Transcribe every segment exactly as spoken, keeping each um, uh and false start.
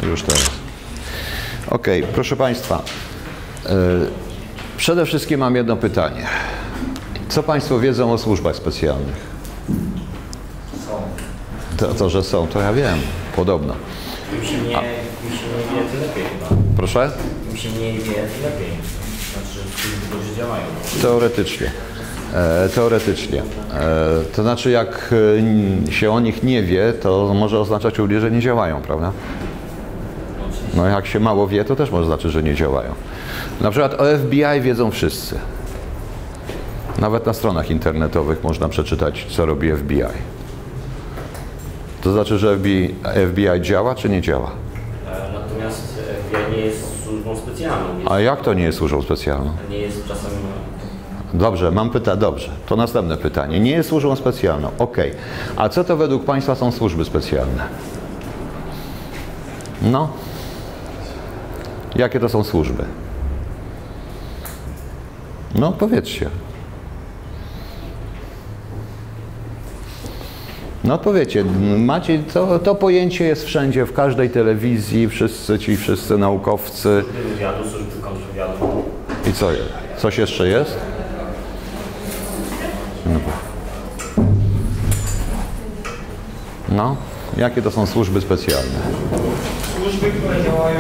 już teraz. Ok, proszę Państwa. Yy, przede wszystkim mam jedno pytanie. Co Państwo wiedzą o służbach specjalnych? To, to, że są, to ja wiem, podobno. Im się mniej, im się mniej wie, tym lepiej chyba. Proszę? Im się mniej wie, tym lepiej. Znaczy, służby dobrze działają. Teoretycznie. E, teoretycznie. E, to znaczy, jak się o nich nie wie, to może oznaczać również, że nie działają, prawda? No jak się mało wie, to też może znaczyć, że nie działają. Na przykład o F B I wiedzą wszyscy. Nawet na stronach internetowych można przeczytać, co robi F B I. To znaczy, że F B I działa, czy nie działa? Natomiast F B I nie jest służbą specjalną. Jest, A jak to nie jest służbą specjalną? Nie jest czasem... Dobrze, mam pytanie. Dobrze, to następne pytanie. Nie jest służbą specjalną. Ok. A co to według Państwa są służby specjalne? No. Jakie to są służby? No, powiedzcie. No odpowiedzcie, macie, to, to pojęcie jest wszędzie, w każdej telewizji, wszyscy ci wszyscy naukowcy. Służby wywiadu, służby kontrwywiadu. I co jest? Coś jeszcze jest? No. No, jakie to są służby specjalne? Służby, które działają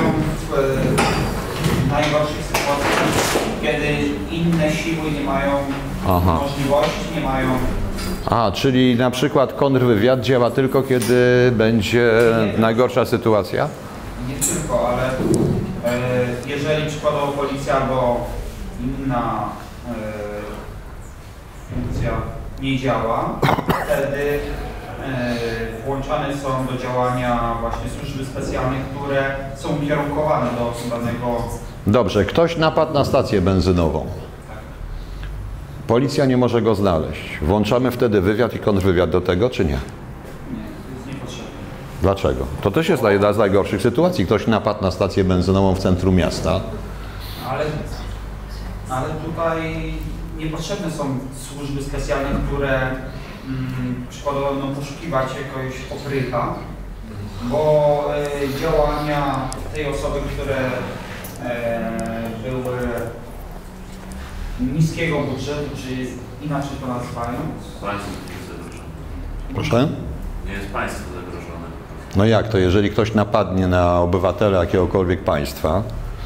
w najgorszych sytuacjach, kiedy inne siły nie mają Aha. możliwości, nie mają... A, czyli na przykład kontrwywiad działa tylko, kiedy będzie najgorsza sytuacja? Nie tylko, ale e, jeżeli przykładowo policja albo inna e, funkcja nie działa, wtedy e, włączane są do działania właśnie służby specjalne, które są ukierunkowane do danego... Dobrze, ktoś napadł na stację benzynową. Policja nie może go znaleźć. Włączamy wtedy wywiad i kontrwywiad do tego, czy nie? Nie, to jest niepotrzebne. Dlaczego? To też jest jedna z najgorszych sytuacji. Ktoś napadł na stację benzynową w centrum miasta. Ale, ale tutaj niepotrzebne są służby specjalne, które mm, przykładowo będą poszukiwać jakiegoś oprycha, bo e, działania tej osoby, które e, były niskiego budżetu, czy inaczej to nazywają? Państwo jest zagrożone. Proszę? Nie jest państwo zagrożone. No jak to, jeżeli ktoś napadnie na obywatela jakiegokolwiek państwa,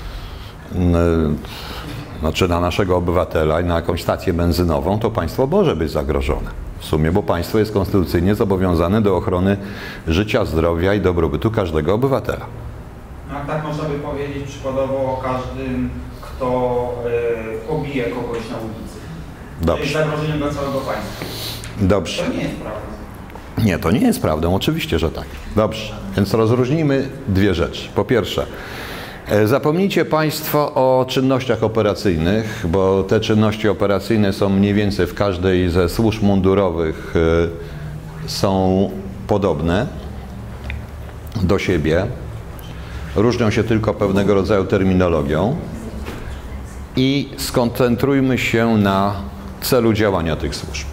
znaczy na naszego obywatela i na jakąś stację benzynową, to państwo może być zagrożone. W sumie, bo państwo jest konstytucyjnie zobowiązane do ochrony życia, zdrowia i dobrobytu każdego obywatela. No, tak można by powiedzieć przykładowo o każdym, kto y, pobije kogoś na ulicy. Dobrze. To jest zagrożeniem dla całego państwa. Dobrze. To nie jest prawda. Nie, to nie jest prawdą, oczywiście, że tak. Dobrze, więc rozróżnijmy dwie rzeczy. Po pierwsze, zapomnijcie Państwo o czynnościach operacyjnych, bo te czynności operacyjne są mniej więcej w każdej ze służb mundurowych są podobne do siebie. Różnią się tylko pewnego rodzaju terminologią i skoncentrujmy się na celu działania tych służb.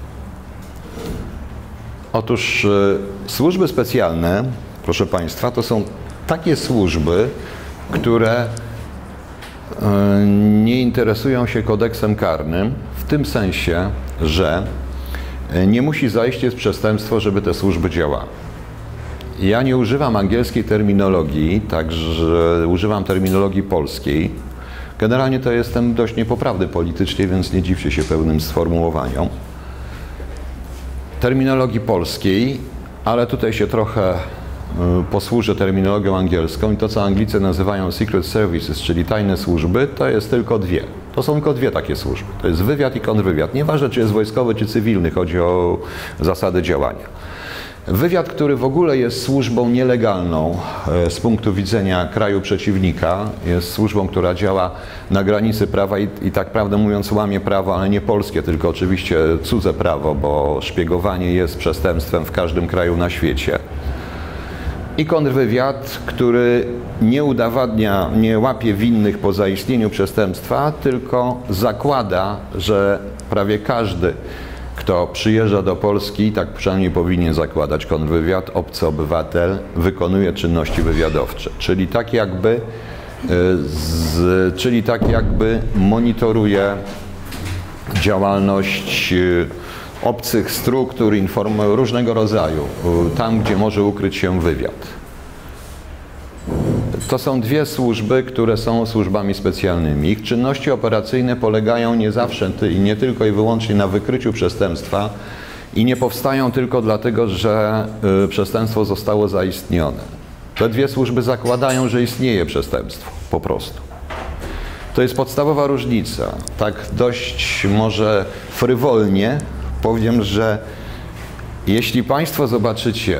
Otóż służby specjalne, proszę Państwa, to są takie służby, które nie interesują się kodeksem karnym w tym sensie, że nie musi zajść jest przestępstwo, żeby te służby działały. Ja nie używam angielskiej terminologii, także używam terminologii polskiej. Generalnie to jestem dość niepoprawny politycznie, więc nie dziwcie się pewnym sformułowaniom. Terminologii polskiej, ale tutaj się trochę posłużę terminologią angielską i to, co Anglicy nazywają secret services, czyli tajne służby, to jest tylko dwie. To są tylko dwie takie służby. To jest wywiad i kontrwywiad. Nieważne, czy jest wojskowy, czy cywilny, chodzi o zasady działania. Wywiad, który w ogóle jest służbą nielegalną z punktu widzenia kraju przeciwnika, jest służbą, która działa na granicy prawa i, i tak prawdę mówiąc łamie prawo, ale nie polskie, tylko oczywiście cudze prawo, bo szpiegowanie jest przestępstwem w każdym kraju na świecie. I kontrwywiad, który nie udowadnia, nie łapie winnych po zaistnieniu przestępstwa, tylko zakłada, że prawie każdy, kto przyjeżdża do Polski, tak przynajmniej powinien zakładać kontrwywiad, obcy obywatel wykonuje czynności wywiadowcze, czyli tak jakby, z, czyli tak jakby monitoruje działalność obcych struktur, inform różnego rodzaju, tam gdzie może ukryć się wywiad. To są dwie służby, które są służbami specjalnymi. Ich czynności operacyjne polegają nie zawsze i nie tylko i wyłącznie na wykryciu przestępstwa i nie powstają tylko dlatego, że y, przestępstwo zostało zaistnione. Te dwie służby zakładają, że istnieje przestępstwo, po prostu. To jest podstawowa różnica. Tak dość może frywolnie powiem, że jeśli Państwo zobaczycie,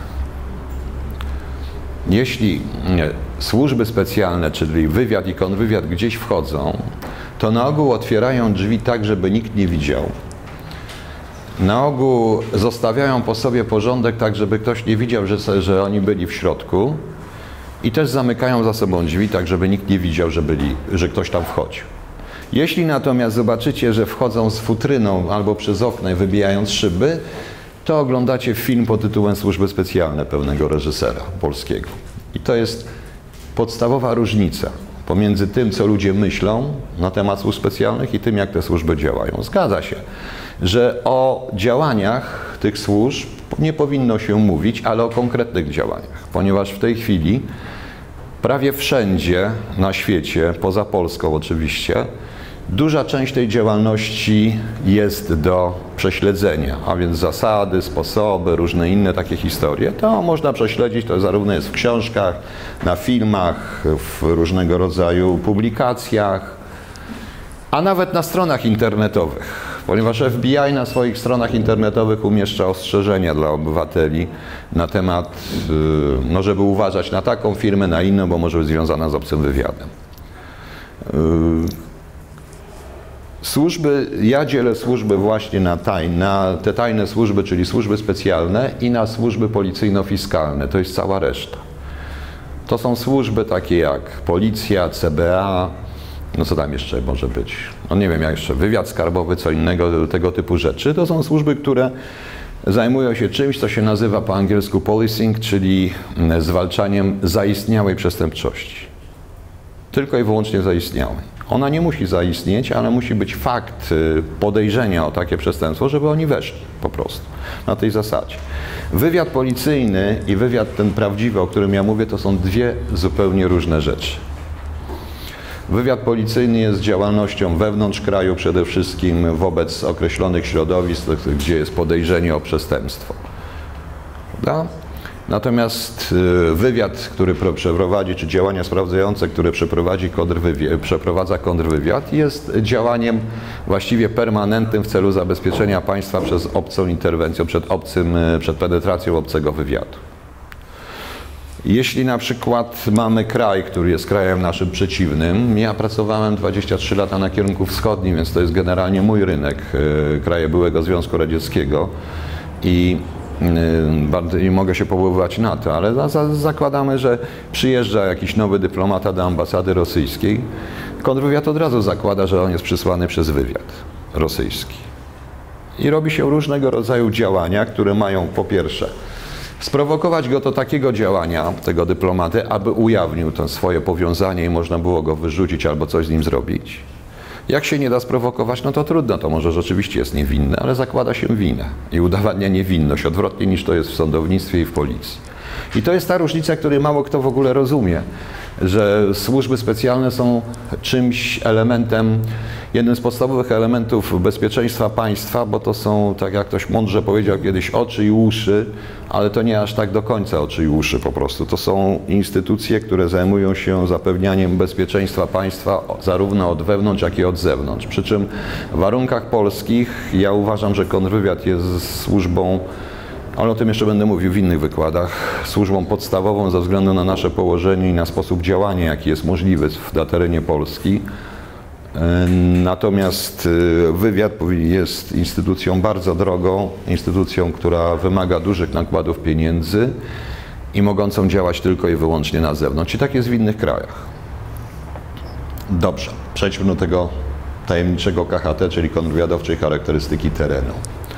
jeśli nie, służby specjalne, czyli wywiad i kontrwywiad gdzieś wchodzą, to na ogół otwierają drzwi tak, żeby nikt nie widział. Na ogół zostawiają po sobie porządek tak, żeby ktoś nie widział, że, że oni byli w środku i też zamykają za sobą drzwi tak, żeby nikt nie widział, że, byli, że ktoś tam wchodził. Jeśli natomiast zobaczycie, że wchodzą z futryną albo przez okno, wybijając szyby, to oglądacie film pod tytułem Służby Specjalne pewnego reżysera polskiego. I to jest podstawowa różnica pomiędzy tym, co ludzie myślą na temat służb specjalnych i tym, jak te służby działają. Zgadza się, że o działaniach tych służb nie powinno się mówić, ale o konkretnych działaniach, ponieważ w tej chwili prawie wszędzie na świecie, poza Polską oczywiście, duża część tej działalności jest do prześledzenia, a więc zasady, sposoby, różne inne takie historie. To można prześledzić, to zarówno jest w książkach, na filmach, w różnego rodzaju publikacjach, a nawet na stronach internetowych, ponieważ F B I na swoich stronach internetowych umieszcza ostrzeżenia dla obywateli na temat, no żeby uważać na taką firmę, na inną, bo może być związana z obcym wywiadem. Służby, ja dzielę służby właśnie na, tajne, na te tajne służby, czyli służby specjalne i na służby policyjno-fiskalne, to jest cała reszta. To są służby takie jak policja, C B A, no co tam jeszcze może być, no nie wiem jak jeszcze, wywiad skarbowy, co innego, tego typu rzeczy. To są służby, które zajmują się czymś, co się nazywa po angielsku policing, czyli zwalczaniem zaistniałej przestępczości. Tylko i wyłącznie zaistniałej. Ona nie musi zaistnieć, ale musi być fakt podejrzenia o takie przestępstwo, żeby oni weszli po prostu na tej zasadzie. Wywiad policyjny i wywiad ten prawdziwy, o którym ja mówię, to są dwie zupełnie różne rzeczy. Wywiad policyjny jest działalnością wewnątrz kraju przede wszystkim wobec określonych środowisk, gdzie jest podejrzenie o przestępstwo. Prawda? Natomiast wywiad, który przeprowadzi, czy działania sprawdzające, które przeprowadzi kontrwywiad, przeprowadza kontrwywiad, jest działaniem właściwie permanentnym w celu zabezpieczenia państwa przez obcą interwencją, przed, obcym, przed penetracją obcego wywiadu. Jeśli na przykład mamy kraj, który jest krajem naszym przeciwnym, ja pracowałem dwadzieścia trzy lata na kierunku wschodnim, więc to jest generalnie mój rynek, kraje byłego Związku Radzieckiego i i mogę się powoływać na to, ale zakładamy, że przyjeżdża jakiś nowy dyplomata do ambasady rosyjskiej. Kontrwywiad od razu zakłada, że on jest przysłany przez wywiad rosyjski. I robi się różnego rodzaju działania, które mają po pierwsze sprowokować go do takiego działania, tego dyplomaty, aby ujawnił to swoje powiązanie i można było go wyrzucić albo coś z nim zrobić. Jak się nie da sprowokować, no to trudno, to może rzeczywiście jest niewinne, ale zakłada się winę i udowadnia niewinność, odwrotnie niż to jest w sądownictwie i w policji. I to jest ta różnica, której mało kto w ogóle rozumie, że służby specjalne są czymś elementem, jednym z podstawowych elementów bezpieczeństwa państwa, bo to są, tak jak ktoś mądrze powiedział kiedyś, oczy i uszy, ale to nie aż tak do końca oczy i uszy po prostu. To są instytucje, które zajmują się zapewnianiem bezpieczeństwa państwa zarówno od wewnątrz, jak i od zewnątrz. Przy czym w warunkach polskich ja uważam, że kontrwywiad jest służbą, ale o tym jeszcze będę mówił w innych wykładach, służbą podstawową ze względu na nasze położenie i na sposób działania, jaki jest możliwy na terenie Polski. Natomiast wywiad jest instytucją bardzo drogą, instytucją, która wymaga dużych nakładów pieniędzy i mogącą działać tylko i wyłącznie na zewnątrz. I tak jest w innych krajach. Dobrze, przejdźmy do tego tajemniczego K H T, czyli kontrwywiadowczej charakterystyki terenu.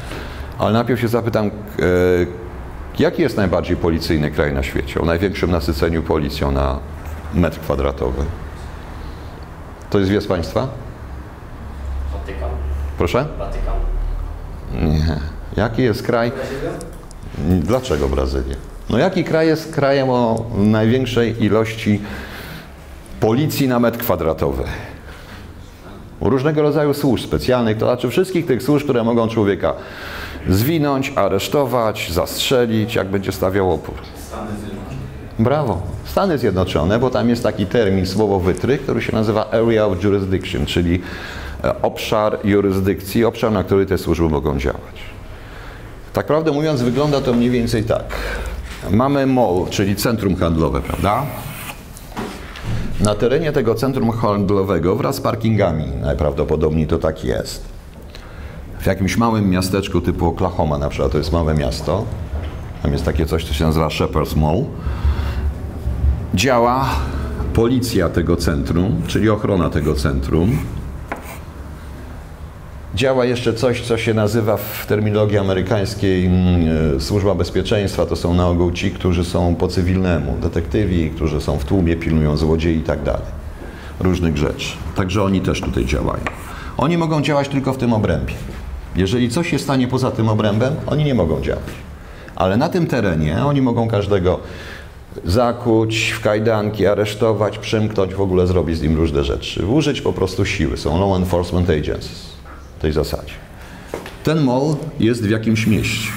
Ale najpierw się zapytam, e, jaki jest najbardziej policyjny kraj na świecie, o największym nasyceniu policją na metr kwadratowy? To jest wie z Państwa? Watykan. Proszę? Watykan. Nie. Jaki jest kraj? Dlaczego Brazylia? No jaki kraj jest krajem o największej ilości policji na metr kwadratowy? Różnego rodzaju służb specjalnych, to znaczy wszystkich tych służb, które mogą człowieka zwinąć, aresztować, zastrzelić, jak będzie stawiał opór. Stany Zjednoczone. Brawo. Stany Zjednoczone, bo tam jest taki termin, słowo wytrych, który się nazywa Area of Jurisdiction, czyli obszar jurysdykcji, obszar, na który te służby mogą działać. Tak prawdę mówiąc, wygląda to mniej więcej tak. Mamy mall, czyli centrum handlowe, prawda? Na terenie tego centrum handlowego wraz z parkingami, najprawdopodobniej to tak jest. W jakimś małym miasteczku typu Oklahoma na przykład, to jest małe miasto, tam jest takie coś, co się nazywa Shepherd's Mall, działa policja tego centrum, czyli ochrona tego centrum. Działa jeszcze coś, co się nazywa w terminologii amerykańskiej służba bezpieczeństwa. To są na ogół ci, którzy są po cywilnemu, detektywi, którzy są w tłumie, pilnują złodziei i tak dalej. Różnych rzeczy. Także oni też tutaj działają. Oni mogą działać tylko w tym obrębie. Jeżeli coś się stanie poza tym obrębem, oni nie mogą działać. Ale na tym terenie oni mogą każdego zakuć w kajdanki, aresztować, przymknąć, w ogóle zrobić z nim różne rzeczy. Użyć po prostu siły. Są law enforcement agencies. W tej zasadzie. Ten mall jest w jakimś mieście.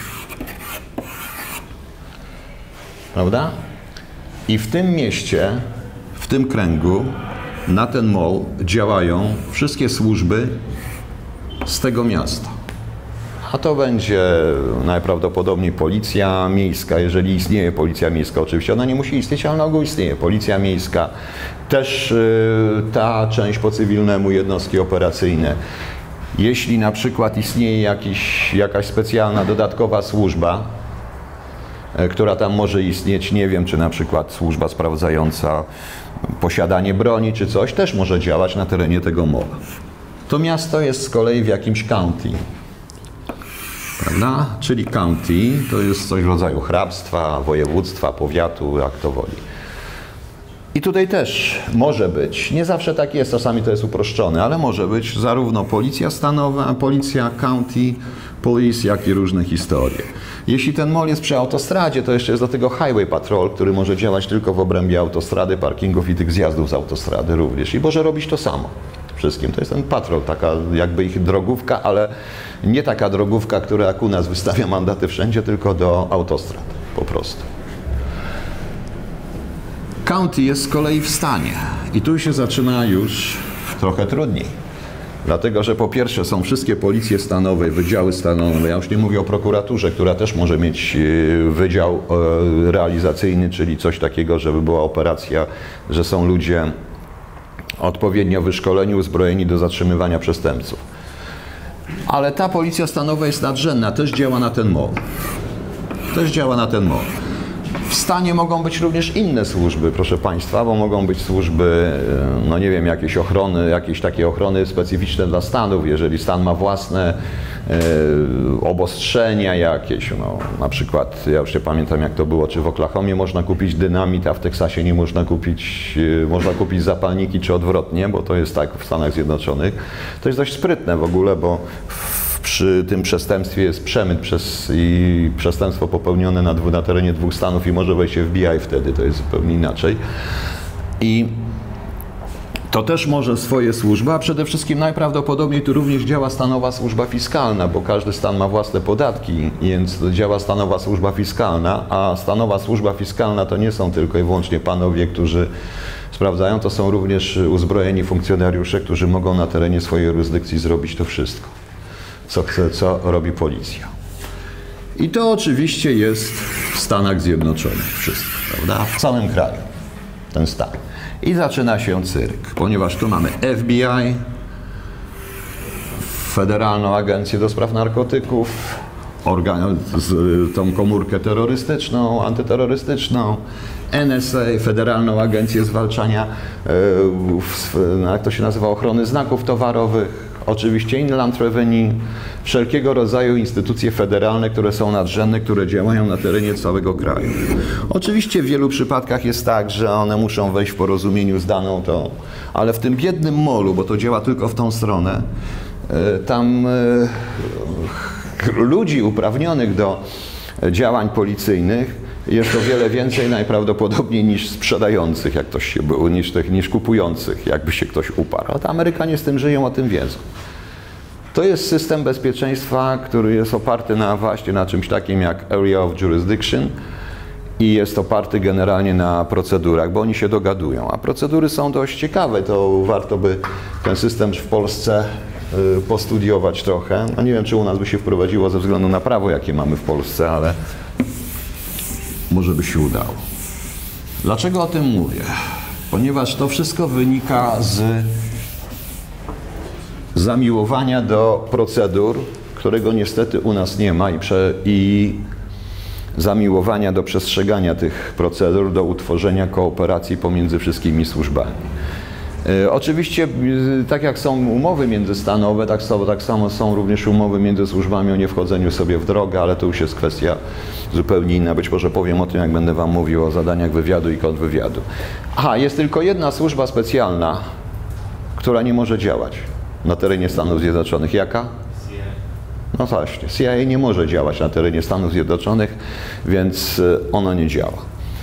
Prawda? I w tym mieście, w tym kręgu, na ten mall działają wszystkie służby z tego miasta. A to będzie najprawdopodobniej policja miejska, jeżeli istnieje policja miejska. Oczywiście ona nie musi istnieć, ale na ogół istnieje policja miejska. Też yy, ta część po cywilnemu, jednostki operacyjne. Jeśli na przykład istnieje jakiś, jakaś specjalna, dodatkowa służba, e, która tam może istnieć, nie wiem, czy na przykład służba sprawdzająca posiadanie broni, czy coś, też może działać na terenie tego mola. To miasto jest z kolei w jakimś county, prawda? Czyli county to jest coś w rodzaju hrabstwa, województwa, powiatu, jak to woli. I tutaj też może być, nie zawsze tak jest, czasami to jest uproszczone, ale może być zarówno policja stanowa, policja county, police, jak i różne historie. Jeśli ten mall jest przy autostradzie, to jeszcze jest do tego highway patrol, który może działać tylko w obrębie autostrady, parkingów i tych zjazdów z autostrady również. I może robić to samo wszystkim. To jest ten patrol, taka jakby ich drogówka, ale nie taka drogówka, która jak u nas wystawia mandaty wszędzie, tylko do autostrad po prostu. County jest z kolei w stanie i tu się zaczyna już trochę trudniej. Dlatego, że po pierwsze są wszystkie policje stanowe, wydziały stanowe, ja już nie mówię o prokuraturze, która też może mieć wydział realizacyjny, czyli coś takiego, żeby była operacja, że są ludzie odpowiednio wyszkoleni, uzbrojeni do zatrzymywania przestępców. Ale ta policja stanowa jest nadrzędna, też działa na ten mall. Też działa na ten mall. W stanie mogą być również inne służby, proszę Państwa, bo mogą być służby, no nie wiem, jakieś ochrony, jakieś takie ochrony specyficzne dla stanów, jeżeli stan ma własne e, obostrzenia jakieś, no na przykład, ja już nie pamiętam jak to było, czy w Oklahomie można kupić dynamit, a w Teksasie nie można kupić, e, można kupić zapalniki, czy odwrotnie, bo to jest tak w Stanach Zjednoczonych. To jest dość sprytne w ogóle, bo przy tym przestępstwie jest przemyt przez, i przestępstwo popełnione na, na terenie dwóch stanów i może wejść F B I wtedy, to jest zupełnie inaczej. I to też może swoje służby, a przede wszystkim najprawdopodobniej tu również działa stanowa służba fiskalna, bo każdy stan ma własne podatki, więc działa stanowa służba fiskalna, a stanowa służba fiskalna to nie są tylko i wyłącznie panowie, którzy sprawdzają, to są również uzbrojeni funkcjonariusze, którzy mogą na terenie swojej jurysdykcji zrobić to wszystko. Co, chce, co robi policja. I to oczywiście jest w Stanach Zjednoczonych wszystko, prawda? W całym kraju, ten stan. I zaczyna się cyrk, ponieważ tu mamy F B I, Federalną Agencję do Spraw Narkotyków, organ, tą komórkę terrorystyczną, antyterrorystyczną, N S A, Federalną Agencję Zwalczania, jak to się nazywa, ochrony znaków towarowych, oczywiście Inland Revenue, wszelkiego rodzaju instytucje federalne, które są nadrzędne, które działają na terenie całego kraju. Oczywiście w wielu przypadkach jest tak, że one muszą wejść w porozumieniu z daną tą, ale w tym biednym molu, bo to działa tylko w tą stronę, tam ludzi uprawnionych do działań policyjnych jest o wiele więcej najprawdopodobniej niż sprzedających, jak ktoś się było, niż, niż kupujących, jakby się ktoś uparł. Ale Amerykanie z tym żyją, o tym wiedzą. To jest system bezpieczeństwa, który jest oparty na właśnie na czymś takim jak Area of Jurisdiction i jest oparty generalnie na procedurach, bo oni się dogadują. A procedury są dość ciekawe, to warto by ten system w Polsce y, postudiować trochę. No nie wiem, czy u nas by się wprowadziło ze względu na prawo, jakie mamy w Polsce, ale może by się udało. Dlaczego o tym mówię? Ponieważ to wszystko wynika z zamiłowania do procedur, którego niestety u nas nie ma i, prze, i zamiłowania do przestrzegania tych procedur, do utworzenia kooperacji pomiędzy wszystkimi służbami. E, oczywiście, tak jak są umowy międzystanowe, tak, so, tak samo są również umowy między służbami o niewchodzeniu sobie w drogę, ale to już jest kwestia zupełnie inna. Być może powiem o tym, jak będę Wam mówił o zadaniach wywiadu i kontrwywiadu. Aha, jest tylko jedna służba specjalna, która nie może działać na terenie Stanów Zjednoczonych. Jaka? No właśnie, C I A nie może działać na terenie Stanów Zjednoczonych, więc ono nie działa.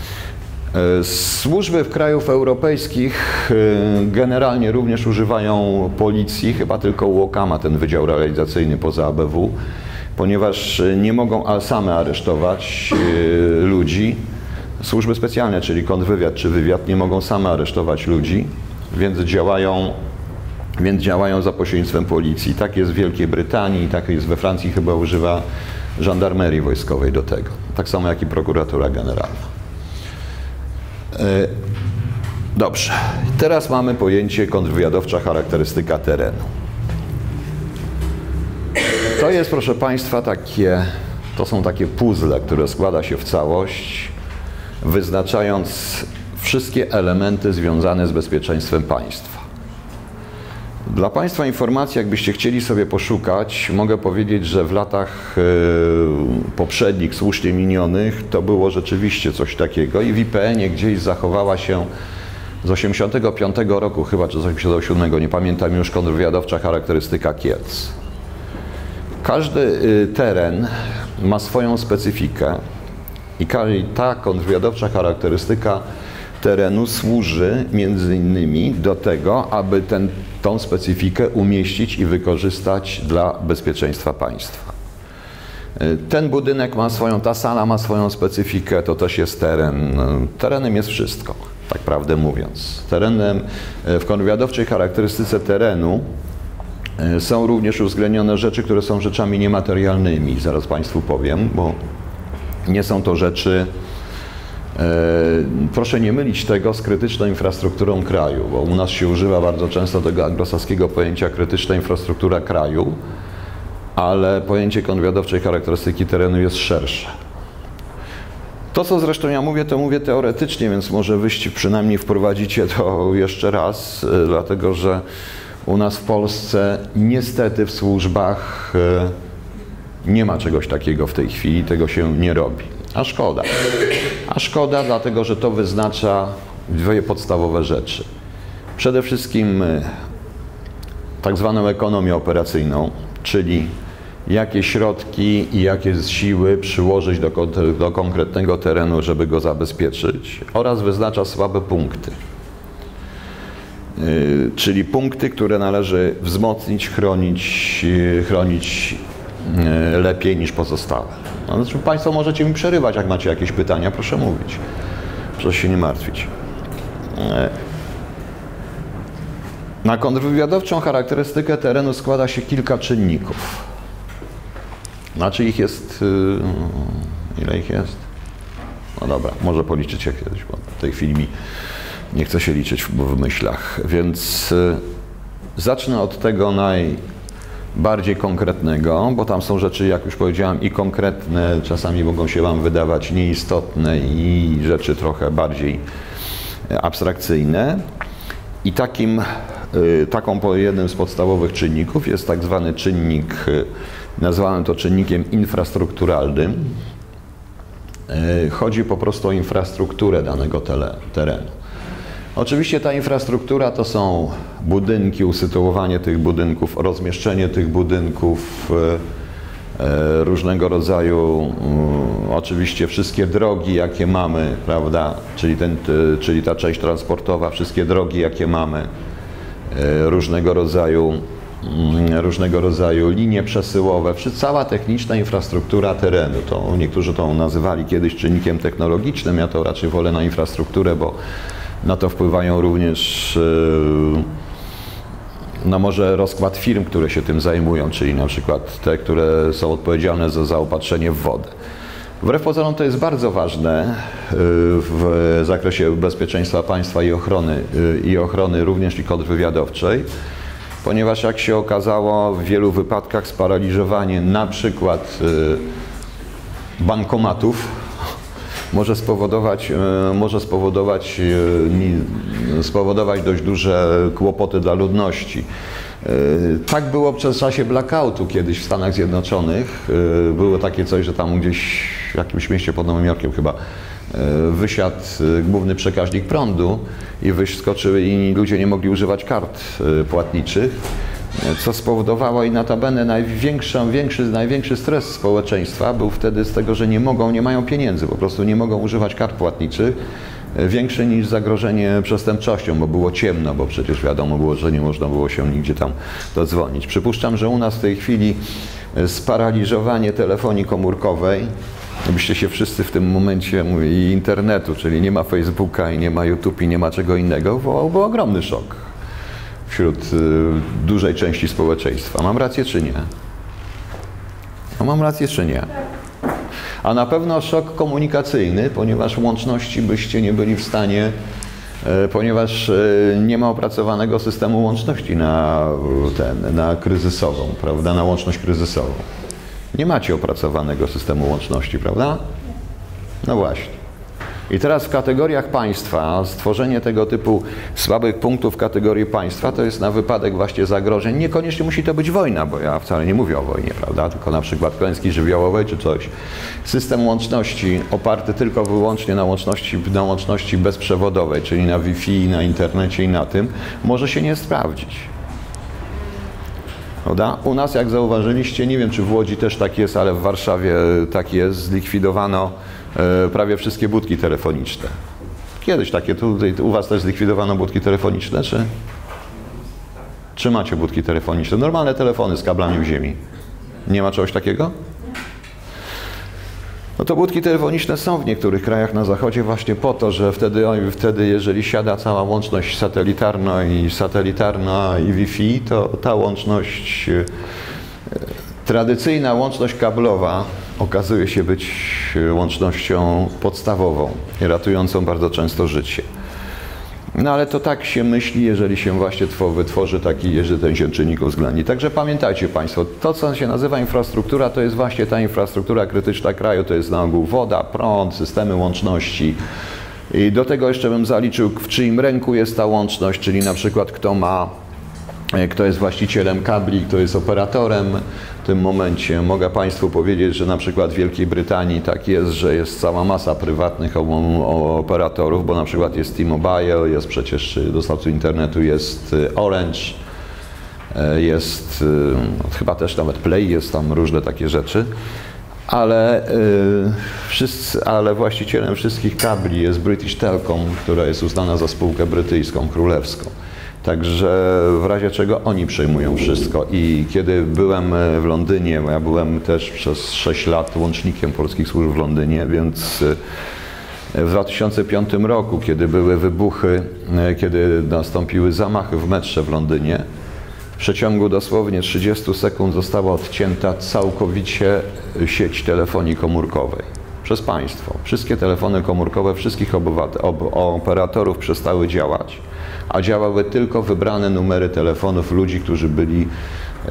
Służby w krajów europejskich generalnie również używają policji, chyba tylko U O K ma ten wydział realizacyjny poza A B W, ponieważ nie mogą same aresztować ludzi. Służby specjalne, czyli kontrwywiad czy wywiad, nie mogą same aresztować ludzi, więc działają Więc działają za pośrednictwem policji. Tak jest w Wielkiej Brytanii, tak jest we Francji, chyba używa żandarmerii wojskowej do tego. Tak samo jak i prokuratura generalna. Dobrze. Teraz mamy pojęcie kontrwywiadowcza charakterystyka terenu. To jest, proszę Państwa, takie, to są takie puzzle, które składa się w całość, wyznaczając wszystkie elementy związane z bezpieczeństwem państwa. Dla Państwa informacji, jakbyście chcieli sobie poszukać, mogę powiedzieć, że w latach y, poprzednich, słusznie minionych, to było rzeczywiście coś takiego i w I P N-ie gdzieś zachowała się z osiemdziesiątego piątego roku chyba, czy z osiemdziesiątego siódmego, nie pamiętam już, kontrwywiadowcza charakterystyka Kielc. Każdy y, teren ma swoją specyfikę i ta kontrwywiadowcza charakterystyka terenu służy między innymi do tego, aby ten, tą specyfikę umieścić i wykorzystać dla bezpieczeństwa państwa. Ten budynek ma swoją, ta sala ma swoją specyfikę, to też jest teren. Terenem jest wszystko, tak prawdę mówiąc. Terenem w kontrwywiadowczej charakterystyce terenu są również uwzględnione rzeczy, które są rzeczami niematerialnymi. Zaraz Państwu powiem, bo nie są to rzeczy. Proszę nie mylić tego z krytyczną infrastrukturą kraju, bo u nas się używa bardzo często tego anglosaskiego pojęcia krytyczna infrastruktura kraju, ale pojęcie kontrwywiadowczej charakterystyki terenu jest szersze. To, co zresztą ja mówię, to mówię teoretycznie, więc może wyście przynajmniej wprowadzicie to jeszcze raz, dlatego że u nas w Polsce niestety w służbach nie ma czegoś takiego w tej chwili, tego się nie robi. A szkoda. A szkoda, dlatego że to wyznacza dwie podstawowe rzeczy. Przede wszystkim tak zwaną ekonomię operacyjną, czyli jakie środki i jakie siły przyłożyć do, do konkretnego terenu, żeby go zabezpieczyć, oraz wyznacza słabe punkty. Yy, czyli punkty, które należy wzmocnić, chronić, yy, chronić yy, lepiej niż pozostałe. No, znaczy Państwo możecie mi przerywać, jak macie jakieś pytania, proszę mówić. Proszę się nie martwić. Yy. Na kontrwywiadowczą charakterystykę terenu składa się kilka czynników. Znaczy ich jest... Yy, ile ich jest? No dobra, może policzycie kiedyś, bo w tej chwili mi nie chce się liczyć w, w myślach. Więc yy, zacznę od tego najbardziej konkretnego, bo tam są rzeczy, jak już powiedziałem, i konkretne, czasami mogą się Wam wydawać nieistotne, i rzeczy trochę bardziej abstrakcyjne. I takim taką po jednym z podstawowych czynników jest tak zwany czynnik, nazwałem to czynnikiem infrastrukturalnym. Chodzi po prostu o infrastrukturę danego terenu. Oczywiście ta infrastruktura to są budynki, usytuowanie tych budynków, rozmieszczenie tych budynków, różnego rodzaju, oczywiście wszystkie drogi, jakie mamy, prawda, czyli, ten, czyli ta część transportowa, wszystkie drogi, jakie mamy, różnego rodzaju, różnego rodzaju linie przesyłowe, cała techniczna infrastruktura terenu. To niektórzy to nazywali kiedyś czynnikiem technologicznym, ja to raczej wolę na infrastrukturę, bo na to wpływają również no może rozkład firm, które się tym zajmują, czyli na przykład te, które są odpowiedzialne za zaopatrzenie w wodę. Wbrew pozorom to jest bardzo ważne w zakresie bezpieczeństwa państwa i ochrony, i ochrony również i kontrwywiadowczej, ponieważ jak się okazało w wielu wypadkach sparaliżowanie na przykład bankomatów może spowodować, może spowodować, spowodować dość duże kłopoty dla ludności. Tak było przez czasie blackoutu kiedyś w Stanach Zjednoczonych. Było takie coś, że tam gdzieś w jakimś mieście pod Nowym Jorkiem chyba wysiadł główny przekaźnik prądu i wyskoczyły i ludzie nie mogli używać kart płatniczych, co spowodowało i notabene największy, większy, największy stres społeczeństwa był wtedy z tego, że nie mogą, nie mają pieniędzy, po prostu nie mogą używać kart płatniczych, większe niż zagrożenie przestępczością, bo było ciemno, bo przecież wiadomo było, że nie można było się nigdzie tam dodzwonić. Przypuszczam, że u nas w tej chwili sparaliżowanie telefonii komórkowej, byście się wszyscy w tym momencie i internetu, czyli nie ma Facebooka i nie ma YouTube i nie ma czego innego, wywołałby ogromny szok wśród y, dużej części społeczeństwa. Mam rację czy nie? No, mam rację czy nie? A na pewno szok komunikacyjny, ponieważ łączności byście nie byli w stanie, y, ponieważ y, nie ma opracowanego systemu łączności na, ten, na kryzysową, prawda? Na łączność kryzysową. Nie macie opracowanego systemu łączności, prawda? No właśnie. I teraz w kategoriach państwa, stworzenie tego typu słabych punktów w kategorii państwa to jest na wypadek właśnie zagrożeń. Niekoniecznie musi to być wojna, bo ja wcale nie mówię o wojnie, prawda? Tylko na przykład klęski żywiołowej czy coś. System łączności oparty tylko wyłącznie na łączności, na łączności bezprzewodowej, czyli na Wi-Fi, na internecie i na tym, może się nie sprawdzić. Prawda? U nas, jak zauważyliście, nie wiem czy w Łodzi też tak jest, ale w Warszawie tak jest, zlikwidowano e, prawie wszystkie budki telefoniczne. Kiedyś takie, tutaj u was też zlikwidowano budki telefoniczne, czy? Czy macie budki telefoniczne? Normalne telefony z kablami w ziemi. Nie ma czegoś takiego? No to budki telefoniczne są w niektórych krajach na zachodzie właśnie po to, że wtedy, wtedy jeżeli siada cała łączność satelitarna i satelitarna i Wi-Fi, to ta łączność, tradycyjna łączność kablowa okazuje się być łącznością podstawową i ratującą bardzo często życie. No ale to tak się myśli, jeżeli się właśnie wytworzy taki, jeżeli ten się czynnik uwzględni. Także pamiętajcie Państwo, to co się nazywa infrastruktura, to jest właśnie ta infrastruktura krytyczna kraju, to jest na ogół woda, prąd, systemy łączności. I do tego jeszcze bym zaliczył, w czyim ręku jest ta łączność, czyli na przykład kto ma, kto jest właścicielem kabli, kto jest operatorem w tym momencie. Mogę Państwu powiedzieć, że na przykład w Wielkiej Brytanii tak jest, że jest cała masa prywatnych operatorów, bo na przykład jest T-Mobile, jest przecież dostawcą internetu, jest Orange, jest chyba też nawet Play, jest tam różne takie rzeczy. Ale, yy, wszyscy, ale właścicielem wszystkich kabli jest British Telecom, która jest uznana za spółkę brytyjską, królewską. Także w razie czego oni przejmują wszystko. I kiedy byłem w Londynie, bo ja byłem też przez sześć lat łącznikiem polskich służb w Londynie, więc w dwa tysiące piątym roku, kiedy były wybuchy, kiedy nastąpiły zamachy w metrze w Londynie, w przeciągu dosłownie trzydziestu sekund została odcięta całkowicie sieć telefonii komórkowej przez państwo. Wszystkie telefony komórkowe wszystkich operatorów przestały działać, a działały tylko wybrane numery telefonów ludzi, którzy byli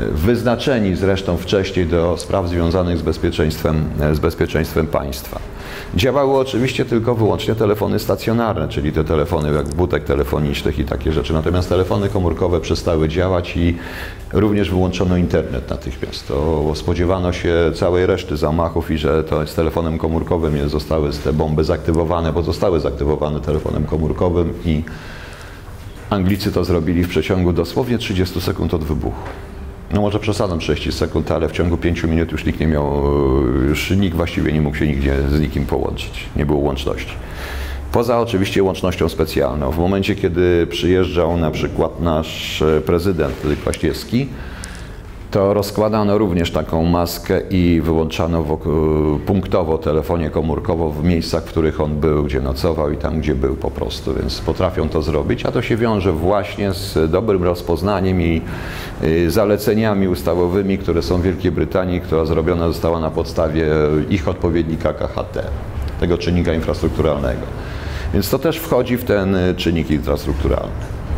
wyznaczeni zresztą wcześniej do spraw związanych z bezpieczeństwem, z bezpieczeństwem państwa. Działały oczywiście tylko wyłącznie telefony stacjonarne, czyli te telefony jak budek telefonicznych i takie rzeczy. Natomiast telefony komórkowe przestały działać i również wyłączono internet natychmiast. To spodziewano się całej reszty zamachów i że to z telefonem komórkowym zostały te bomby zaktywowane, bo zostały zaktywowane telefonem komórkowym i Anglicy to zrobili w przeciągu dosłownie trzydziestu sekund od wybuchu. No może przesadzam trzydzieści sekund, ale w ciągu pięciu minut już nikt nie miał, już nikt właściwie nie mógł się nigdzie z nikim połączyć. Nie było łączności. Poza oczywiście łącznością specjalną. W momencie, kiedy przyjeżdżał na przykład nasz prezydent Kwaśniewski, to rozkładano również taką maskę i wyłączano punktowo telefonię komórkową w miejscach, w których on był, gdzie nocował i tam, gdzie był po prostu, więc potrafią to zrobić, a to się wiąże właśnie z dobrym rozpoznaniem i zaleceniami ustawowymi, które są w Wielkiej Brytanii, która zrobiona została na podstawie ich odpowiednika K H T, tego czynnika infrastrukturalnego. Więc to też wchodzi w ten czynnik infrastrukturalny.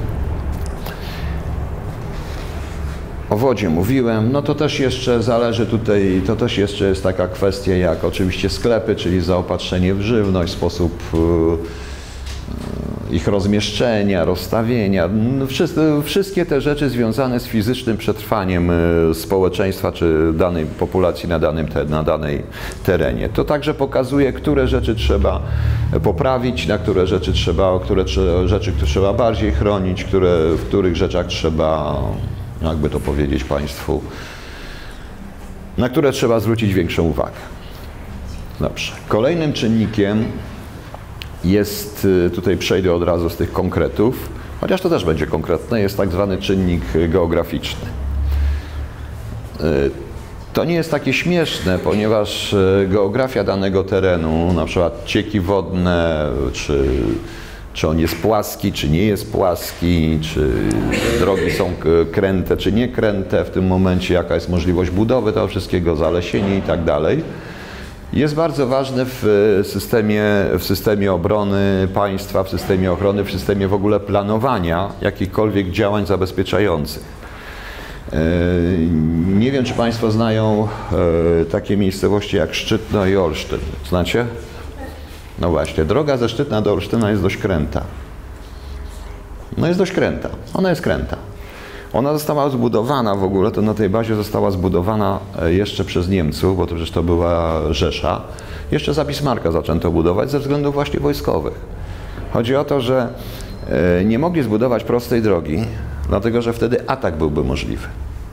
O wodzie mówiłem, no to też jeszcze zależy tutaj, to też jeszcze jest taka kwestia jak oczywiście sklepy, czyli zaopatrzenie w żywność, sposób ich rozmieszczenia, rozstawienia, wszystkie te rzeczy związane z fizycznym przetrwaniem społeczeństwa czy danej populacji na danym te, na danej terenie. To także pokazuje, które rzeczy trzeba poprawić, na które rzeczy trzeba, które rzeczy trzeba bardziej chronić, które, w których rzeczach trzeba, jakby to powiedzieć Państwu, na które trzeba zwrócić większą uwagę. Dobrze. Kolejnym czynnikiem jest, tutaj przejdę od razu z tych konkretów, chociaż to też będzie konkretne, jest tak zwany czynnik geograficzny. To nie jest takie śmieszne, ponieważ geografia danego terenu, na przykład cieki wodne, czy czy on jest płaski, czy nie jest płaski, czy drogi są kręte, czy nie kręte, w tym momencie jaka jest możliwość budowy tego wszystkiego, zalesienie i tak dalej, jest bardzo ważny w systemie, w systemie obrony państwa, w systemie ochrony, w systemie w ogóle planowania jakichkolwiek działań zabezpieczających. Nie wiem, czy Państwo znają takie miejscowości jak Szczytno i Olsztyn. Znacie? No właśnie, droga ze Szczytna do Olsztyna jest dość kręta. No jest dość kręta. Ona jest kręta. Ona została zbudowana w ogóle, to na tej bazie została zbudowana jeszcze przez Niemców, bo to przecież to była Rzesza. Jeszcze za Bismarcka zaczęto budować ze względów właśnie wojskowych. Chodzi o to, że nie mogli zbudować prostej drogi, dlatego że wtedy atak byłby możliwy.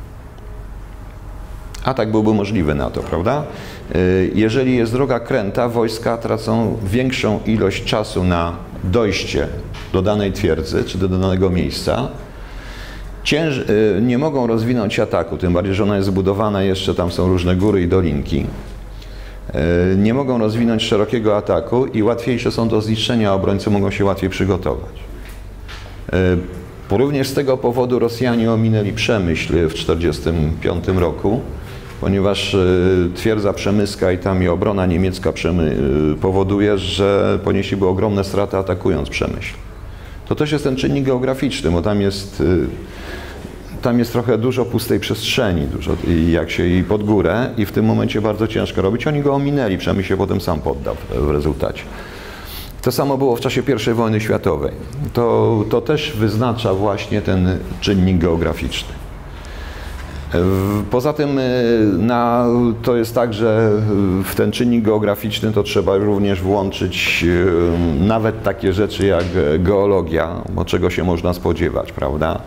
Atak byłby możliwy na to, prawda? Jeżeli jest droga kręta, wojska tracą większą ilość czasu na dojście do danej twierdzy czy do danego miejsca. Cięż, nie mogą rozwinąć ataku, tym bardziej, że ona jest zbudowana jeszcze, tam są różne góry i dolinki. Nie mogą rozwinąć szerokiego ataku i łatwiejsze są do zniszczenia, a obrońcy mogą się łatwiej przygotować. Również z tego powodu Rosjanie ominęli Przemyśl w tysiąc dziewięćset czterdziestym piątym roku, ponieważ twierdza przemyska i tam i obrona niemiecka powoduje, że ponieśliby ogromne straty atakując Przemyśl. To też jest ten czynnik geograficzny, bo tam jest, tam jest trochę dużo pustej przestrzeni, dużo, i jak się i pod górę, i w tym momencie bardzo ciężko robić. Oni go ominęli, Przemyśl się potem sam poddał w rezultacie. To samo było w czasie pierwszej wojny światowej. To, to też wyznacza właśnie ten czynnik geograficzny. Poza tym na, to jest tak, że w ten czynnik geograficzny to trzeba również włączyć nawet takie rzeczy jak geologia, bo czego się można spodziewać, prawda?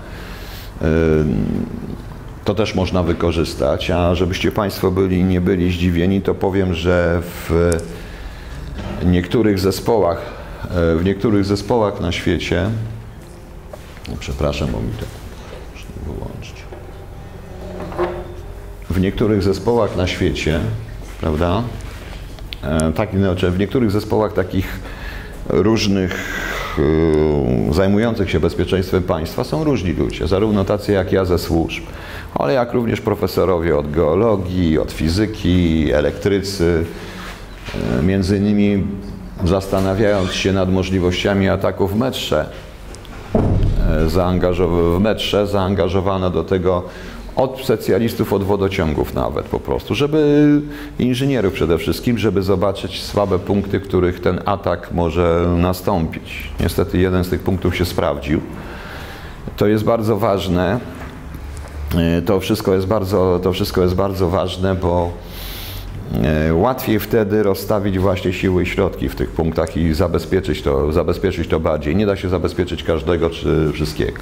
To też można wykorzystać, a żebyście Państwo byli, nie byli zdziwieni, to powiem, że w niektórych zespołach, w niektórych zespołach na świecie, przepraszam, bo mi to muszę wyłączyć. W niektórych zespołach na świecie, prawda, tak, znaczy w niektórych zespołach takich różnych yy, zajmujących się bezpieczeństwem państwa są różni ludzie, zarówno tacy jak ja ze służb, ale jak również profesorowie od geologii, od fizyki, elektrycy, yy, między innymi zastanawiając się nad możliwościami ataku w metrze, yy, zaangażow- w metrze zaangażowano do tego od specjalistów od wodociągów nawet po prostu, żeby inżynierów przede wszystkim, żeby zobaczyć słabe punkty, w których ten atak może nastąpić. Niestety jeden z tych punktów się sprawdził. To jest bardzo ważne. To wszystko jest bardzo, to wszystko jest bardzo ważne, bo łatwiej wtedy rozstawić właśnie siły i środki w tych punktach i zabezpieczyć to, zabezpieczyć to bardziej. Nie da się zabezpieczyć każdego czy wszystkiego.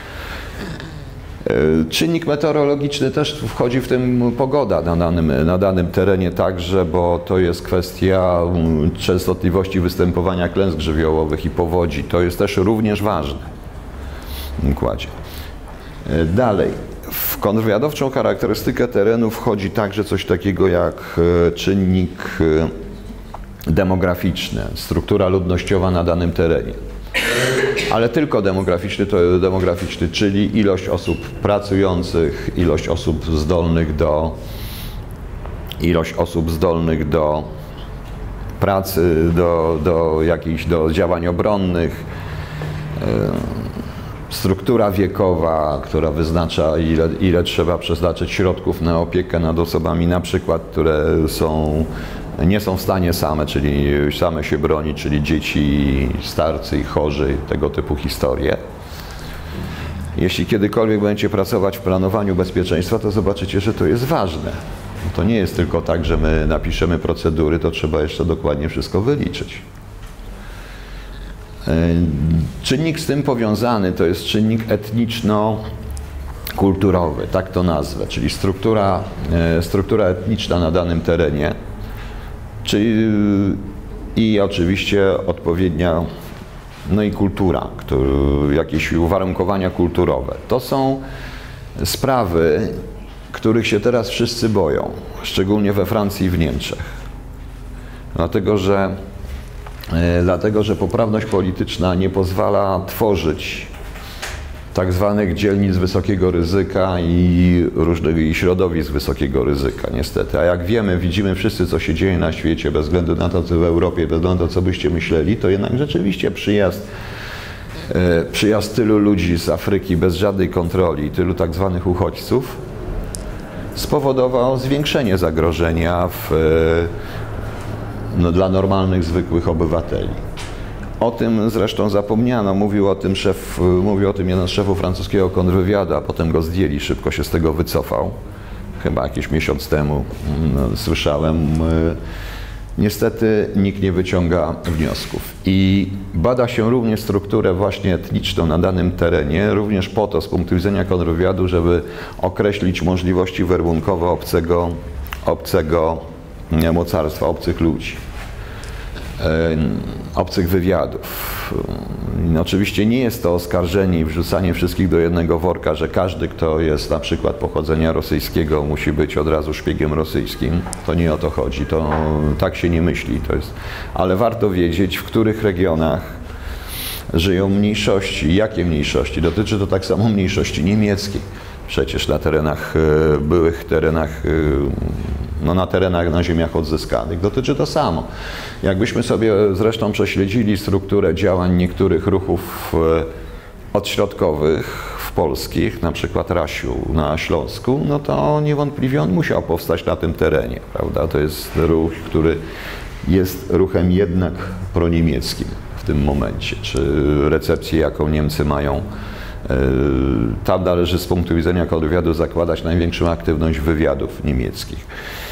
Czynnik meteorologiczny też wchodzi w tym pogoda na danym, na danym terenie także, bo to jest kwestia częstotliwości występowania klęsk żywiołowych i powodzi. To jest też również ważne w układzie. Dalej. W kontrwywiadowczą charakterystykę terenu wchodzi także coś takiego jak czynnik demograficzny, struktura ludnościowa na danym terenie. Ale tylko demograficzny, to demograficzny, czyli ilość osób pracujących, ilość osób zdolnych do, ilość osób zdolnych do pracy, do, do jakichś do działań obronnych, struktura wiekowa, która wyznacza, ile, ile trzeba przeznaczyć środków na opiekę nad osobami, na przykład, które są, nie są w stanie same, czyli same się bronić, czyli dzieci, starcy i chorzy, tego typu historie. Jeśli kiedykolwiek będziecie pracować w planowaniu bezpieczeństwa, to zobaczycie, że to jest ważne. To nie jest tylko tak, że my napiszemy procedury, to trzeba jeszcze dokładnie wszystko wyliczyć. Czynnik z tym powiązany to jest czynnik etniczno-kulturowy, tak to nazwę, czyli struktura, struktura etniczna na danym terenie, czyli i oczywiście odpowiednia, no i kultura, który, jakieś uwarunkowania kulturowe. To są sprawy, których się teraz wszyscy boją, szczególnie we Francji i w Niemczech, dlatego że Dlatego, że poprawność polityczna nie pozwala tworzyć tak zwanych dzielnic wysokiego ryzyka i różnych i środowisk wysokiego ryzyka, niestety. A jak wiemy, widzimy wszyscy, co się dzieje na świecie, bez względu na to, co w Europie, bez względu na to, co byście myśleli, to jednak rzeczywiście przyjazd, przyjazd tylu ludzi z Afryki bez żadnej kontroli, tylu tak zwanych uchodźców spowodował zwiększenie zagrożenia w No, dla normalnych, zwykłych obywateli. O tym zresztą zapomniano, mówił o tym, szef, mówił o tym jeden z szefów francuskiego kontrwywiadu, a potem go zdjęli, szybko się z tego wycofał. Chyba jakiś miesiąc temu no, słyszałem. Niestety nikt nie wyciąga wniosków. I bada się również strukturę właśnie etniczną na danym terenie, również po to z punktu widzenia kontrwywiadu, żeby określić możliwości werbunkowe obcego, obcego mocarstwa, obcych ludzi, obcych wywiadów. No, oczywiście nie jest to oskarżenie i wrzucanie wszystkich do jednego worka, że każdy, kto jest na przykład pochodzenia rosyjskiego, musi być od razu szpiegiem rosyjskim. To nie o to chodzi, to tak się nie myśli. To jest, ale warto wiedzieć, w których regionach żyją mniejszości. Jakie mniejszości? Dotyczy to tak samo mniejszości niemieckiej. Przecież na terenach, byłych terenach, no na terenach, na ziemiach odzyskanych dotyczy to samo. Jakbyśmy sobie zresztą prześledzili strukturę działań niektórych ruchów odśrodkowych w polskich, na przykład Rasiu na Śląsku, no to niewątpliwie on musiał powstać na tym terenie, prawda? To jest ruch, który jest ruchem jednak proniemieckim w tym momencie, czy recepcję, jaką Niemcy mają. Tam należy z punktu widzenia kontrwywiadu zakładać największą aktywność wywiadów niemieckich.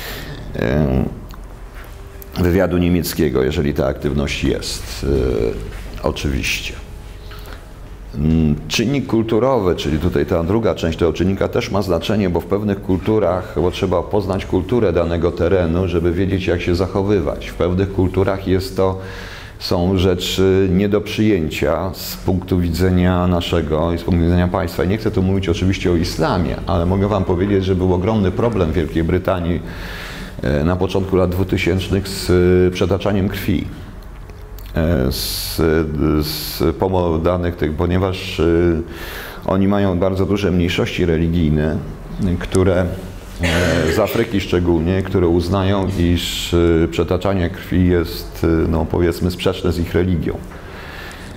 Wywiadu niemieckiego, jeżeli ta aktywność jest, oczywiście. Czynnik kulturowy, czyli tutaj ta druga część tego czynnika też ma znaczenie, bo w pewnych kulturach, bo trzeba poznać kulturę danego terenu, żeby wiedzieć, jak się zachowywać. W pewnych kulturach jest to są rzeczy nie do przyjęcia z punktu widzenia naszego i z punktu widzenia państwa. I nie chcę tu mówić oczywiście o islamie, ale mogę wam powiedzieć, że był ogromny problem w Wielkiej Brytanii na początku lat dwutysięcznych z przetaczaniem krwi. Z, z danych tych, ponieważ oni mają bardzo duże mniejszości religijne, które z Afryki szczególnie, które uznają, iż przetaczanie krwi jest, no powiedzmy, sprzeczne z ich religią.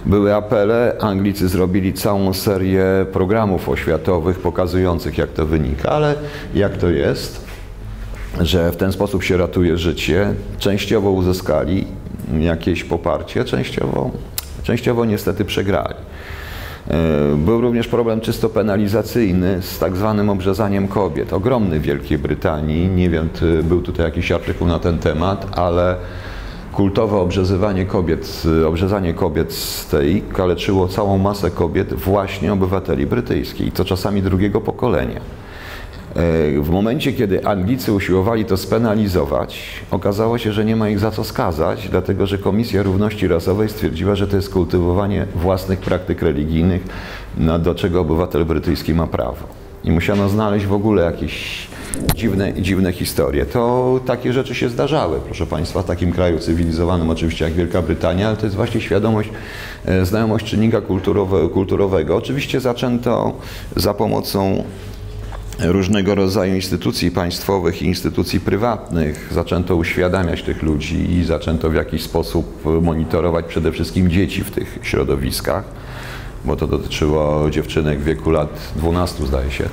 były apele, Anglicy zrobili całą serię programów oświatowych pokazujących, jak to wynika, ale jak to jest, że w ten sposób się ratuje życie, częściowo uzyskali jakieś poparcie, częściowo, częściowo niestety przegrali. Był również problem czysto penalizacyjny z tak zwanym obrzezaniem kobiet. Ogromny w Wielkiej Brytanii. Nie wiem, był tutaj jakiś artykuł na ten temat, ale kultowe obrzezywanie kobiet, obrzezanie kobiet z tej kaleczyło całą masę kobiet, właśnie obywateli brytyjskich, i to czasami drugiego pokolenia. W momencie, kiedy Anglicy usiłowali to spenalizować, okazało się, że nie ma ich za co skazać, dlatego że Komisja Równości Rasowej stwierdziła, że to jest kultywowanie własnych praktyk religijnych, do czego obywatel brytyjski ma prawo. I musiano znaleźć w ogóle jakieś dziwne, dziwne historie. To takie rzeczy się zdarzały, proszę Państwa, w takim kraju cywilizowanym oczywiście jak Wielka Brytania, ale to jest właśnie świadomość, znajomość czynnika kulturowe, kulturowego. Oczywiście zaczęto za pomocą różnego rodzaju instytucji państwowych i instytucji prywatnych, zaczęto uświadamiać tych ludzi i zaczęto w jakiś sposób monitorować przede wszystkim dzieci w tych środowiskach, bo to dotyczyło dziewczynek w wieku lat dwunastu, zdaje się.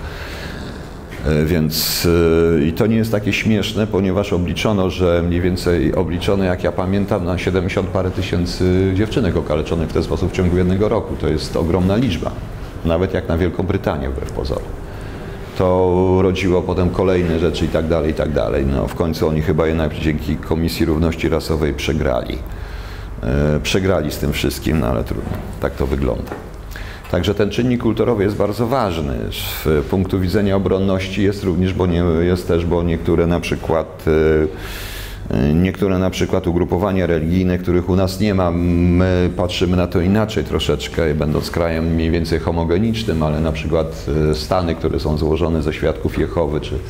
Więc i to nie jest takie śmieszne, ponieważ obliczono, że mniej więcej obliczono, jak ja pamiętam, na siedemdziesiąt parę tysięcy dziewczynek okaleczonych w ten sposób w ciągu jednego roku. To jest ogromna liczba, nawet jak na Wielką Brytanię wbrew pozorom. To rodziło potem kolejne rzeczy i tak dalej, i tak dalej. No, w końcu oni chyba jednak dzięki Komisji Równości Rasowej przegrali. E, przegrali z tym wszystkim, no ale trudno, tak to wygląda. Także ten czynnik kulturowy jest bardzo ważny. Z punktu widzenia obronności jest również, bo nie, jest też, bo niektóre na przykład e, niektóre na przykład ugrupowania religijne, których u nas nie ma, my patrzymy na to inaczej troszeczkę, będąc krajem mniej więcej homogenicznym, ale na przykład Stany, które są złożone ze świadków Jehowy, czy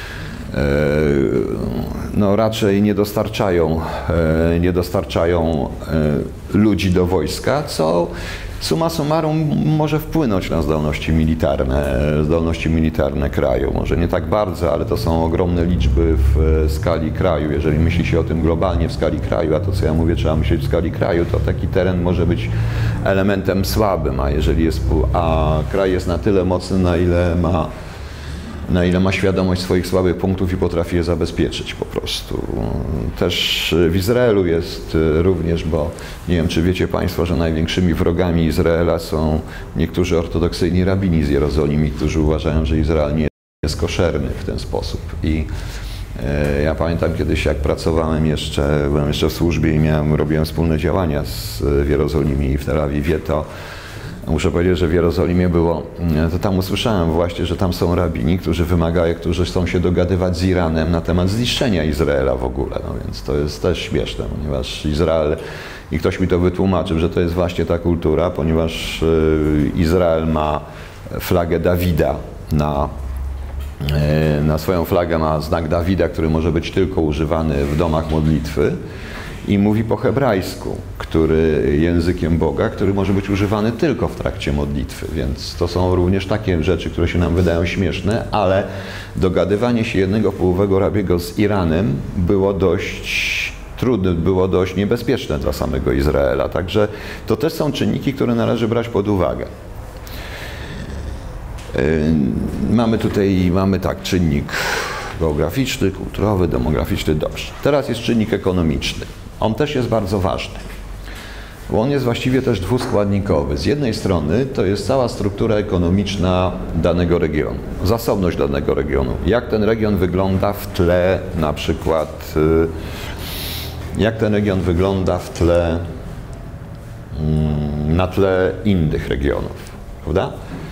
no raczej nie dostarczają, nie dostarczają ludzi do wojska, co summa summarum może wpłynąć na zdolności militarne, zdolności militarne kraju. Może nie tak bardzo, ale to są ogromne liczby w skali kraju. Jeżeli myśli się o tym globalnie w skali kraju, a to co ja mówię, trzeba myśleć w skali kraju, to taki teren może być elementem słabym, a jeżeli jest, a kraj jest na tyle mocny, na ile ma na ile ma świadomość swoich słabych punktów i potrafi je zabezpieczyć po prostu. Też w Izraelu jest również, bo nie wiem, czy wiecie Państwo, że największymi wrogami Izraela są niektórzy ortodoksyjni rabini z Jerozolimy, którzy uważają, że Izrael nie jest koszerny w ten sposób. I e, ja pamiętam kiedyś, jak pracowałem jeszcze, byłem jeszcze w służbie i miałem, robiłem wspólne działania z, w Jerozolimie i w Tel Awiwie, to muszę powiedzieć, że w Jerozolimie było, to tam usłyszałem właśnie, że tam są rabini, którzy wymagają, którzy chcą się dogadywać z Iranem na temat zniszczenia Izraela w ogóle. No więc to jest też śmieszne, ponieważ Izrael, i ktoś mi to wytłumaczył, że to jest właśnie ta kultura, ponieważ Izrael ma flagę Dawida na, na swoją flagę ma znak Dawida, który może być tylko używany w domach modlitwy. I mówi po hebrajsku, który językiem Boga, który może być używany tylko w trakcie modlitwy. Więc to są również takie rzeczy, które się nam wydają śmieszne, ale dogadywanie się jednego wpływowego rabiego z Iranem było dość trudne, było dość niebezpieczne dla samego Izraela. Także to też są czynniki, które należy brać pod uwagę. Mamy tutaj, mamy tak, czynnik geograficzny, kulturowy, demograficzny, dobrze. Teraz jest czynnik ekonomiczny. On też jest bardzo ważny, bo on jest właściwie też dwuskładnikowy. Z jednej strony to jest cała struktura ekonomiczna danego regionu, zasobność danego regionu. Jak ten region wygląda w tle, na przykład, jak ten region wygląda w tle, na tle innych regionów, prawda?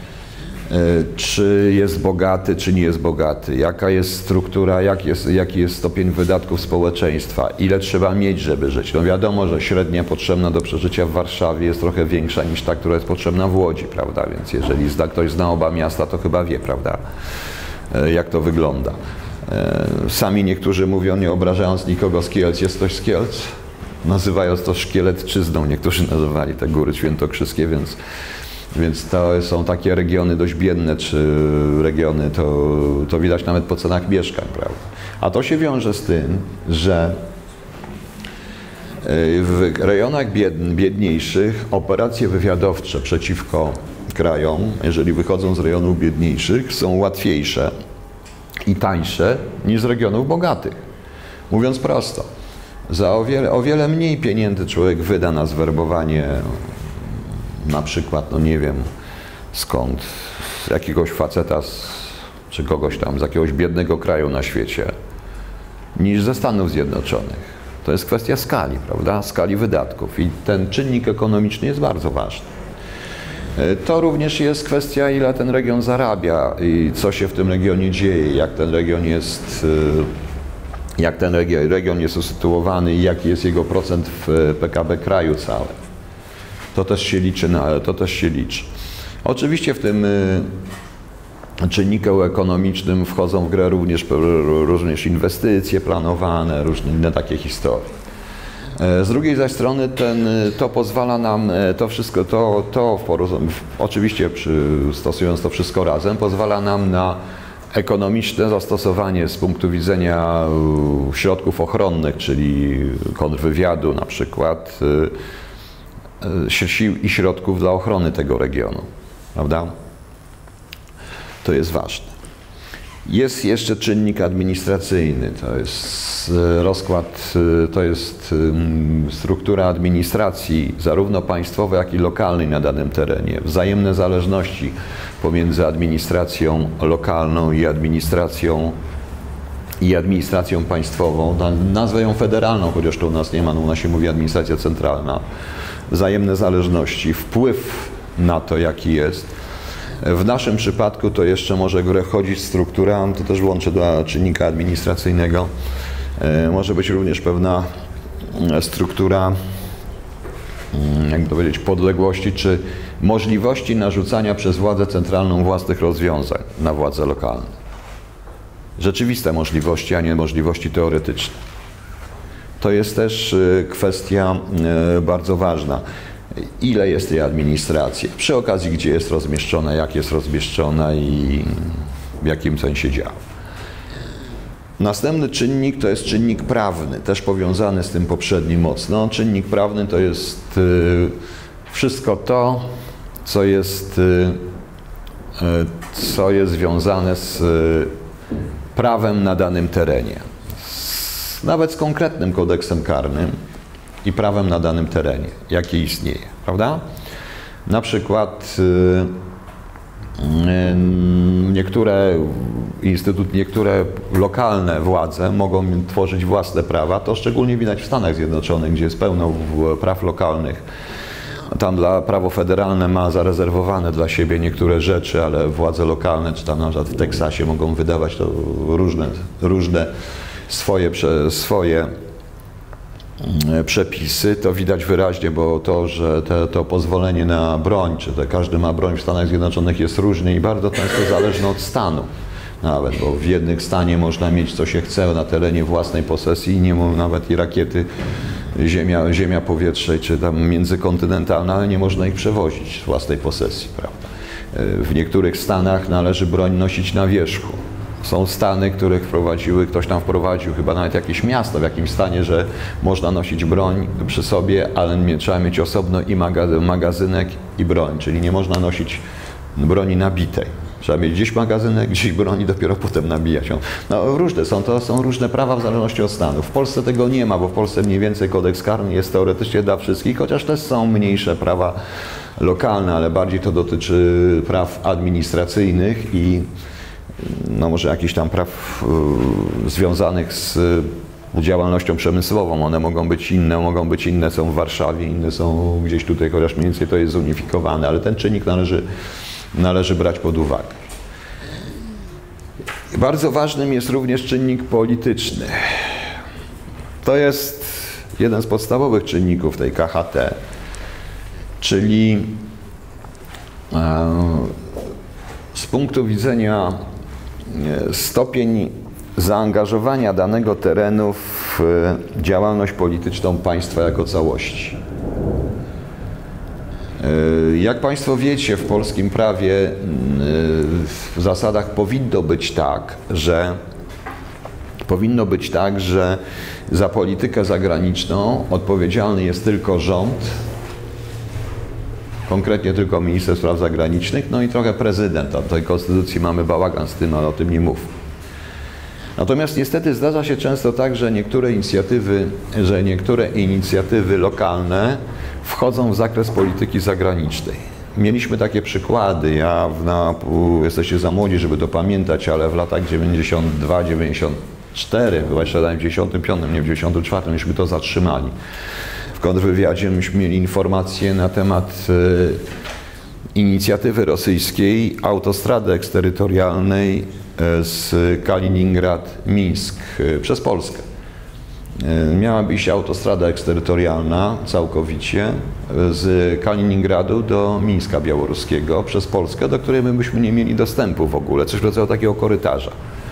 Czy jest bogaty, czy nie jest bogaty, jaka jest struktura, jak jest, jaki jest stopień wydatków społeczeństwa, ile trzeba mieć, żeby żyć. No wiadomo, że średnia potrzebna do przeżycia w Warszawie jest trochę większa niż ta, która jest potrzebna w Łodzi, prawda? Więc jeżeli zna, ktoś zna oba miasta, to chyba wie, prawda, jak to wygląda. Sami niektórzy mówią, nie obrażając nikogo z Kielc, jest ktoś z Kielc, nazywając to Szkieletczyzną, niektórzy nazywali te góry świętokrzyskie, więc Więc to są takie regiony dość biedne, czy regiony, to, to widać nawet po cenach mieszkań, prawda? A to się wiąże z tym, że W rejonach biedniejszych operacje wywiadowcze przeciwko krajom, jeżeli wychodzą z rejonów biedniejszych, są łatwiejsze i tańsze niż z regionów bogatych. Mówiąc prosto, za o wiele, o wiele mniej pieniędzy człowiek wyda na zwerbowanie na przykład, no nie wiem skąd, z jakiegoś faceta z, czy kogoś tam z jakiegoś biednego kraju na świecie, niż ze Stanów Zjednoczonych. To jest kwestia skali, prawda? Skali wydatków i ten czynnik ekonomiczny jest bardzo ważny. To również jest kwestia, ile ten region zarabia i co się w tym regionie dzieje, jak ten region jest, jak ten region, region jest usytuowany i jaki jest jego procent w P K B kraju całe. To też się liczy, to też się liczy. Oczywiście w tym czynniku ekonomicznym wchodzą w grę również, również inwestycje planowane, różne inne takie historie. Z drugiej zaś strony ten, to pozwala nam, to wszystko, to, to w, oczywiście przy, stosując to wszystko razem, pozwala nam na ekonomiczne zastosowanie z punktu widzenia środków ochronnych, czyli kontrwywiadu na przykład, sił i środków dla ochrony tego regionu, prawda? To jest ważne. Jest jeszcze czynnik administracyjny, to jest rozkład, to jest struktura administracji zarówno państwowej, jak i lokalnej na danym terenie, wzajemne zależności pomiędzy administracją lokalną i administracją i administracją państwową, nazwę ją federalną, chociaż to u nas nie ma, no u nas się mówi administracja centralna, wzajemne zależności, wpływ na to, jaki jest. W naszym przypadku to jeszcze może w grę wchodzić struktura, to też włączę do czynnika administracyjnego, może być również pewna struktura, jak to powiedzieć, podległości czy możliwości narzucania przez władzę centralną własnych rozwiązań na władze lokalne. Rzeczywiste możliwości, a nie możliwości teoretyczne. To jest też kwestia bardzo ważna. Ile jest tej administracji, przy okazji gdzie jest rozmieszczona, jak jest rozmieszczona i w jakim sensie działa. Następny czynnik to jest czynnik prawny, też powiązany z tym poprzednim mocno. Czynnik prawny to jest wszystko to, co jest, co jest związane z prawem na danym terenie, nawet z konkretnym kodeksem karnym i prawem na danym terenie, jakie istnieje, prawda? Na przykład yy, niektóre instytut, niektóre lokalne władze mogą tworzyć własne prawa, to szczególnie widać w Stanach Zjednoczonych, gdzie jest pełno praw lokalnych. Tam dla prawo federalne ma zarezerwowane dla siebie niektóre rzeczy, ale władze lokalne, czy tam na przykład w Teksasie mogą wydawać to różne, różne swoje, swoje przepisy, to widać wyraźnie, bo to, że te, to pozwolenie na broń, czy te, każdy ma broń w Stanach Zjednoczonych jest różny i bardzo często zależne od stanu nawet, bo w jednym stanie można mieć co się chce na terenie własnej posesji i nie ma nawet i rakiety ziemia, ziemia powietrze, czy tam międzykontynentalne, ale nie można ich przewozić z własnej posesji, prawda? W niektórych stanach należy broń nosić na wierzchu. Są stany, których wprowadziły, ktoś tam wprowadził, chyba nawet jakieś miasto w jakimś stanie, że można nosić broń przy sobie, ale trzeba mieć osobno i magazynek i broń, czyli nie można nosić broni nabitej. Trzeba mieć gdzieś magazynek, gdzieś broni, dopiero potem nabijać ją. No różne są, to są różne prawa w zależności od stanu. W Polsce tego nie ma, bo w Polsce mniej więcej kodeks karny jest teoretycznie dla wszystkich, chociaż też są mniejsze prawa lokalne, ale bardziej to dotyczy praw administracyjnych i no może jakichś tam praw y, związanych z działalnością przemysłową. One mogą być inne, mogą być inne, są w Warszawie, inne są gdzieś tutaj, chociaż mniej więcej to jest zunifikowane, ale ten czynnik należy, należy brać pod uwagę. Bardzo ważnym jest również czynnik polityczny. To jest jeden z podstawowych czynników tej K H T, czyli e, z punktu widzenia stopień zaangażowania danego terenu w działalność polityczną państwa jako całości. Jak Państwo wiecie, w polskim prawie w zasadach powinno być tak, że Powinno być tak, że za politykę zagraniczną odpowiedzialny jest tylko rząd, konkretnie tylko minister spraw zagranicznych, no i trochę prezydent. A w tej konstytucji mamy bałagan z tym, ale o tym nie mów. Natomiast niestety zdarza się często tak, że niektóre inicjatywy, że niektóre inicjatywy lokalne wchodzą w zakres polityki zagranicznej. Mieliśmy takie przykłady. Ja na, jesteście za młodzi, żeby to pamiętać, ale w latach dziewięćdziesiąt dwa dziewięćdziesiąt cztery, chyba jeszcze w dziewięćdziesiątym piątym, nie w dziewięćdziesiątym czwartym, myśmy to zatrzymali. W kontrwywiadzie myśmy mieli informacje na temat e, inicjatywy rosyjskiej autostrady eksterytorialnej z Kaliningrad-Mińsk e, przez Polskę. E, miała być autostrada eksterytorialna całkowicie z Kaliningradu do Mińska Białoruskiego przez Polskę, do której my byśmy nie mieli dostępu w ogóle, coś w rodzaju takiego korytarza.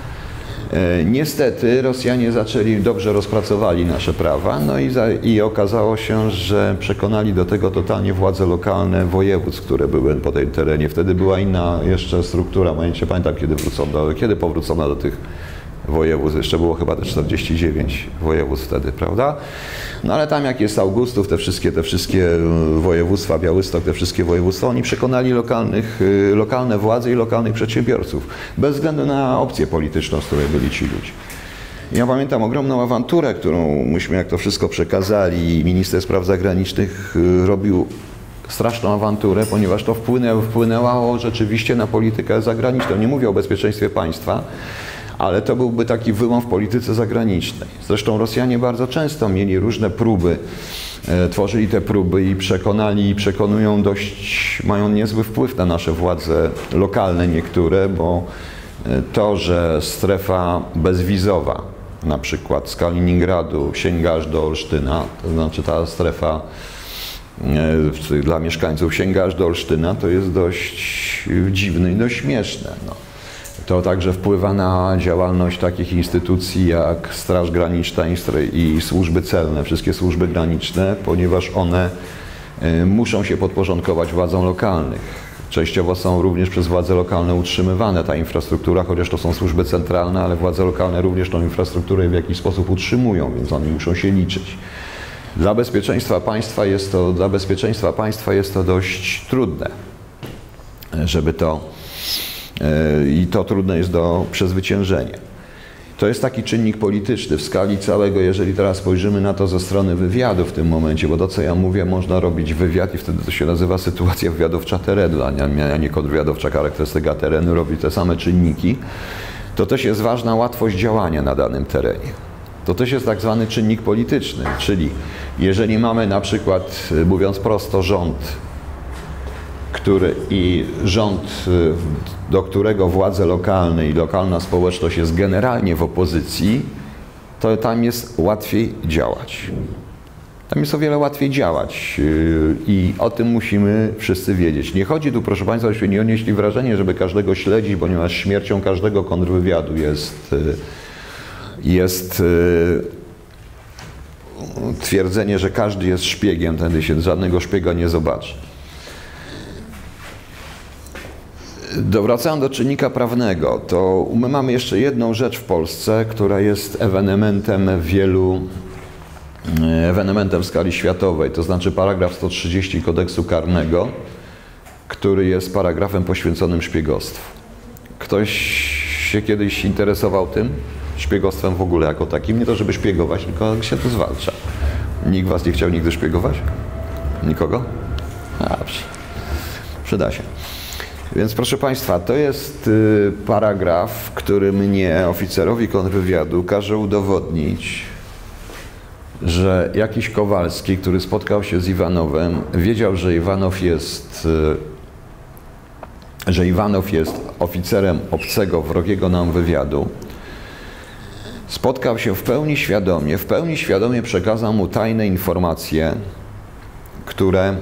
Niestety Rosjanie zaczęli, dobrze rozpracowali nasze prawa, no i, za, i okazało się, że przekonali do tego totalnie władze lokalne województw, które były po tej terenie. Wtedy była inna jeszcze struktura, bo nie pamiętam kiedy wrócono, kiedy powrócono do tych województw. Jeszcze było chyba te czterdzieści dziewięć województw wtedy, prawda? No ale tam jak jest Augustów, te wszystkie, te wszystkie województwa, Białystok, te wszystkie województwa, oni przekonali lokalnych, lokalne władze i lokalnych przedsiębiorców, bez względu na opcję polityczną, z której byli ci ludzie. Ja pamiętam ogromną awanturę, którą myśmy jak to wszystko przekazali, minister spraw zagranicznych robił straszną awanturę, ponieważ to wpłynęło, wpłynęło rzeczywiście na politykę zagraniczną. Nie mówię o bezpieczeństwie państwa, ale to byłby taki wyłom w polityce zagranicznej. Zresztą Rosjanie bardzo często mieli różne próby, e, tworzyli te próby i przekonali, i przekonują dość, mają niezły wpływ na nasze władze lokalne niektóre, bo to, że strefa bezwizowa, na przykład z Kaliningradu sięga aż do Olsztyna, to znaczy ta strefa e, dla mieszkańców sięga aż do Olsztyna, to jest dość dziwne i dość śmieszne. No. To także wpływa na działalność takich instytucji jak Straż Graniczna i służby celne, wszystkie służby graniczne, ponieważ one muszą się podporządkować władzom lokalnych. Częściowo są również przez władze lokalne utrzymywane ta infrastruktura, chociaż to są służby centralne, ale władze lokalne również tą infrastrukturę w jakiś sposób utrzymują, więc oni muszą się liczyć. Dla bezpieczeństwa państwa jest to, dla bezpieczeństwa państwa jest to dość trudne, żeby to i to trudne jest do przezwyciężenia. To jest taki czynnik polityczny w skali całego, jeżeli teraz spojrzymy na to ze strony wywiadu w tym momencie, bo to, co ja mówię, można robić wywiad i wtedy to się nazywa sytuacja wywiadowcza terenu, a nie, a nie kontrwywiadowcza charakterystyka terenu, robi te same czynniki. To też jest ważna łatwość działania na danym terenie. To też jest tak zwany czynnik polityczny, czyli jeżeli mamy na przykład, mówiąc prosto, rząd, który i rząd, do którego władze lokalne i lokalna społeczność jest generalnie w opozycji, to tam jest łatwiej działać. Tam jest o wiele łatwiej działać i o tym musimy wszyscy wiedzieć. Nie chodzi tu, proszę Państwa, żebyśmy nie odnieśli wrażenie, żeby każdego śledzić, ponieważ śmiercią każdego kontrwywiadu jest, jest twierdzenie, że każdy jest szpiegiem, wtedy się żadnego szpiega nie zobaczy. Wracając do czynnika prawnego, to my mamy jeszcze jedną rzecz w Polsce, która jest ewenementem wielu, ewenementem w skali światowej, to znaczy paragraf sto trzydzieści kodeksu karnego, który jest paragrafem poświęconym szpiegostwu. Ktoś się kiedyś interesował tym? Szpiegostwem w ogóle jako takim? Nie to, żeby szpiegować, tylko się to zwalcza. Nikt was nie chciał nigdy szpiegować? Nikogo? Dobrze. Przyda się. Więc proszę Państwa, to jest paragraf, który mnie, oficerowi kontrwywiadu, każe udowodnić, że jakiś Kowalski, który spotkał się z Iwanowem, wiedział, że Iwanow jest, że Iwanow jest oficerem obcego, wrogiego nam wywiadu. Spotkał się w pełni świadomie, w pełni świadomie przekazał mu tajne informacje, które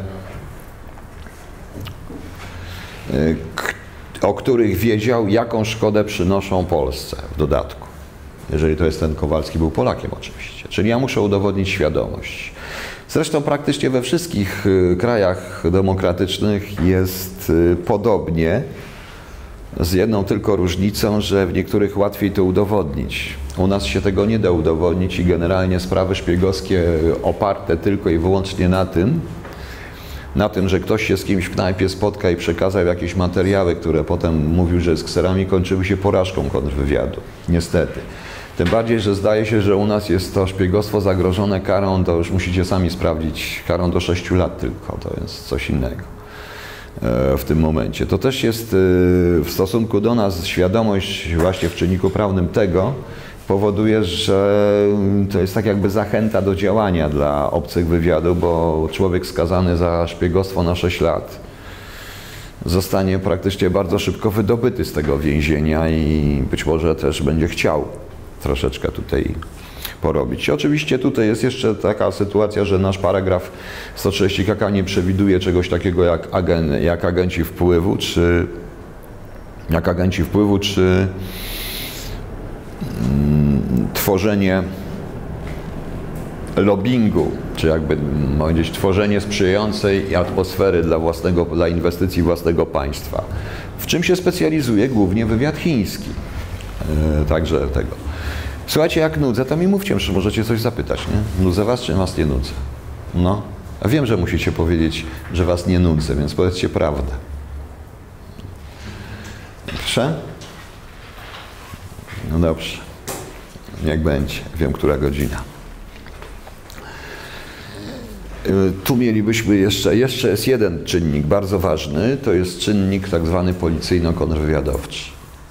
o których wiedział, jaką szkodę przynoszą Polsce w dodatku. Jeżeli to jest ten Kowalski, był Polakiem oczywiście. Czyli ja muszę udowodnić świadomość. Zresztą praktycznie we wszystkich krajach demokratycznych jest podobnie. Z jedną tylko różnicą, że w niektórych łatwiej to udowodnić. U nas się tego nie da udowodnić i generalnie sprawy szpiegowskie oparte tylko i wyłącznie na tym, na tym, że ktoś się z kimś w knajpie spotka i przekazał jakieś materiały, które potem mówił, że z kserami, kończyły się porażką kontrwywiadu. Niestety. Tym bardziej, że zdaje się, że u nas jest to szpiegostwo zagrożone karą, to już musicie sami sprawdzić, karą do sześciu lat tylko, to jest coś innego w tym momencie. To też jest w stosunku do nas świadomość właśnie w czynniku prawnym tego powoduje, że to jest tak jakby zachęta do działania dla obcych wywiadów, bo człowiek skazany za szpiegostwo na sześć lat zostanie praktycznie bardzo szybko wydobyty z tego więzienia i być może też będzie chciał troszeczkę tutaj porobić. Oczywiście tutaj jest jeszcze taka sytuacja, że nasz paragraf sto trzydzieści K K nie przewiduje czegoś takiego jak, agen, jak agenci wpływu, czy jak agenci wpływu, czy mm, tworzenie lobbingu, czy jakby powiedzieć tworzenie sprzyjającej atmosfery dla własnego, dla inwestycji własnego państwa. W czym się specjalizuje głównie wywiad chiński. Yy, także tego. Słuchajcie, jak nudzę, to mi mówcie, czy możecie coś zapytać, nie? Nudzę was, czy was nie nudzę? No. A wiem, że musicie powiedzieć, że was nie nudzę, więc powiedzcie prawdę. Proszę? No dobrze. Niech będzie. Wiem, która godzina. Tu mielibyśmy jeszcze, jeszcze jest jeden czynnik bardzo ważny, to jest czynnik tak zwany policyjno-kontrwywiadowczy,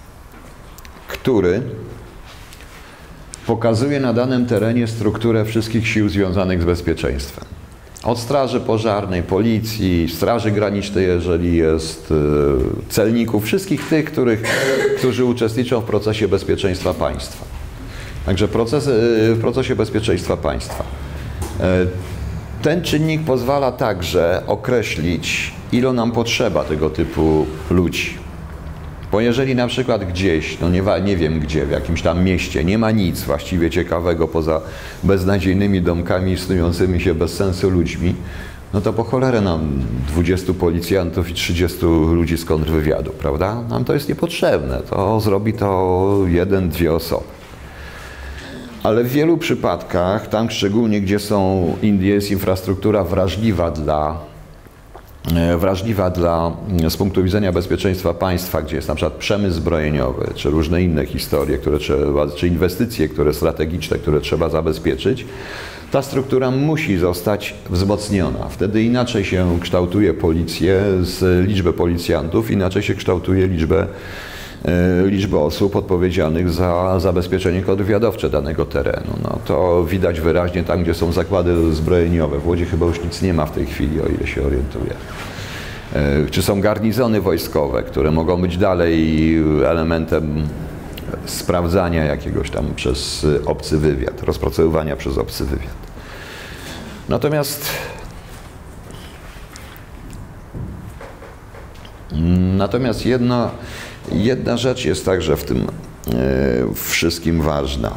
który pokazuje na danym terenie strukturę wszystkich sił związanych z bezpieczeństwem. Od straży pożarnej, policji, straży granicznej, jeżeli jest, celników, wszystkich tych, których, którzy uczestniczą w procesie bezpieczeństwa państwa. Także proces, w procesie bezpieczeństwa państwa. Ten czynnik pozwala także określić, ile nam potrzeba tego typu ludzi. Bo jeżeli na przykład gdzieś, no nie, nie wiem gdzie, w jakimś tam mieście nie ma nic właściwie ciekawego poza beznadziejnymi domkami snującymi się bez sensu ludźmi, no to po cholerę nam dwudziestu policjantów i trzydziestu ludzi z kontrwywiadu, prawda? Nam to jest niepotrzebne, to zrobi to jeden, dwie osoby. Ale w wielu przypadkach, tam szczególnie gdzie są, jest infrastruktura wrażliwa dla wrażliwa dla, z punktu widzenia bezpieczeństwa państwa, gdzie jest na przykład przemysł zbrojeniowy, czy różne inne historie, które trzeba, czy inwestycje, które strategiczne, które trzeba zabezpieczyć, ta struktura musi zostać wzmocniona. Wtedy inaczej się kształtuje policję z liczby policjantów, inaczej się kształtuje liczbę, liczbę osób odpowiedzialnych za zabezpieczenie kontrwywiadowcze danego terenu. No, to widać wyraźnie tam, gdzie są zakłady zbrojeniowe. W Łodzi chyba już nic nie ma w tej chwili, o ile się orientuję. Czy są garnizony wojskowe, które mogą być dalej elementem sprawdzania jakiegoś tam przez obcy wywiad, rozpracowywania przez obcy wywiad. Natomiast natomiast jedna Jedna rzecz jest także w tym e, wszystkim ważna.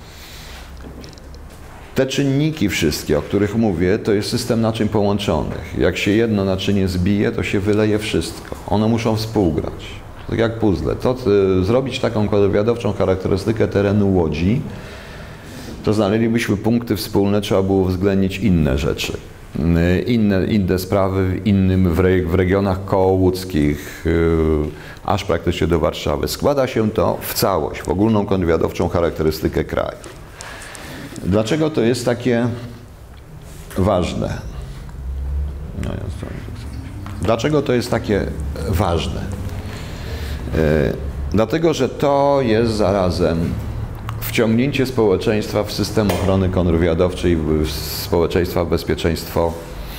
Te czynniki wszystkie, o których mówię, to jest system naczyń połączonych. Jak się jedno naczynie zbije, to się wyleje wszystko. One muszą współgrać. Tak jak puzzle. To, e, zrobić taką kontrwywiadowczą charakterystykę terenu Łodzi, to znaleźlibyśmy punkty wspólne, trzeba było uwzględnić inne rzeczy. Inne, inne sprawy w, innym, w, re, w regionach kołołódzkich, yy, aż praktycznie do Warszawy. Składa się to w całość, w ogólną kontrwywiadowczą charakterystykę kraju. Dlaczego to jest takie ważne? No, dlaczego to jest takie ważne? Yy, dlatego, że to jest zarazem wciągnięcie społeczeństwa w system ochrony kontrwywiadowczej, społeczeństwa w bezpieczeństwo,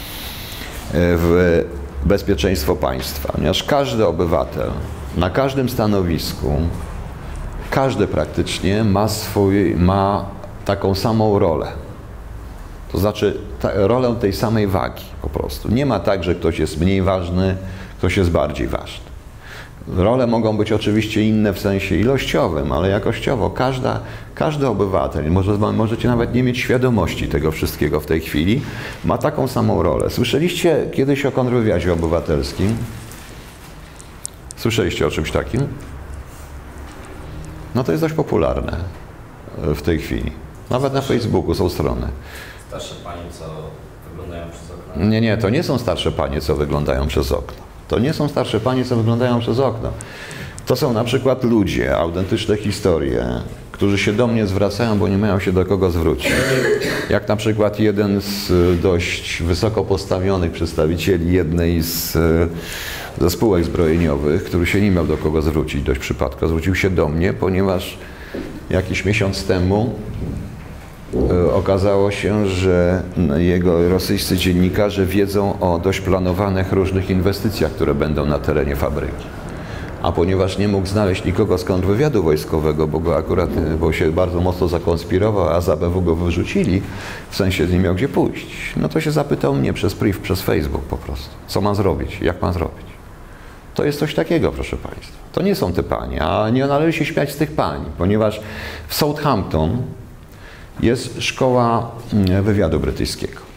w bezpieczeństwo państwa. Ponieważ każdy obywatel na każdym stanowisku, każdy praktycznie ma, swój, ma taką samą rolę. To znaczy ta, rolę tej samej wagi po prostu. Nie ma tak, że ktoś jest mniej ważny, ktoś jest bardziej ważny. Role mogą być oczywiście inne w sensie ilościowym, ale jakościowo każda, każdy obywatel, może, możecie nawet nie mieć świadomości tego wszystkiego w tej chwili, ma taką samą rolę. Słyszeliście kiedyś o kontrwywiadzie obywatelskim? Słyszeliście o czymś takim? No to jest dość popularne w tej chwili. Nawet na Facebooku są strony. Starsze panie, co wyglądają przez okno? Nie, nie, to nie są starsze panie, co wyglądają przez okno. To nie są starsze panie, co wyglądają przez okno. To są na przykład ludzie, autentyczne historie, którzy się do mnie zwracają, bo nie mają się do kogo zwrócić. Jak na przykład jeden z dość wysoko postawionych przedstawicieli jednej z, ze spółek zbrojeniowych, który się nie miał do kogo zwrócić dość przypadkowo, zwrócił się do mnie, ponieważ jakiś miesiąc temu okazało się, że jego rosyjscy dziennikarze wiedzą o dość planowanych różnych inwestycjach, które będą na terenie fabryki. A ponieważ nie mógł znaleźć nikogo z kontrwywiadu wojskowego, bo go akurat, bo się bardzo mocno zakonspirował, a z A B W go wyrzucili, w sensie nie miał gdzie pójść, no to się zapytał mnie przez priv, przez Facebook po prostu, co mam zrobić, jak mam zrobić. To jest coś takiego, proszę Państwa. To nie są te panie, a nie należy się śmiać z tych pań, ponieważ w Southampton jest szkoła wywiadu brytyjskiego.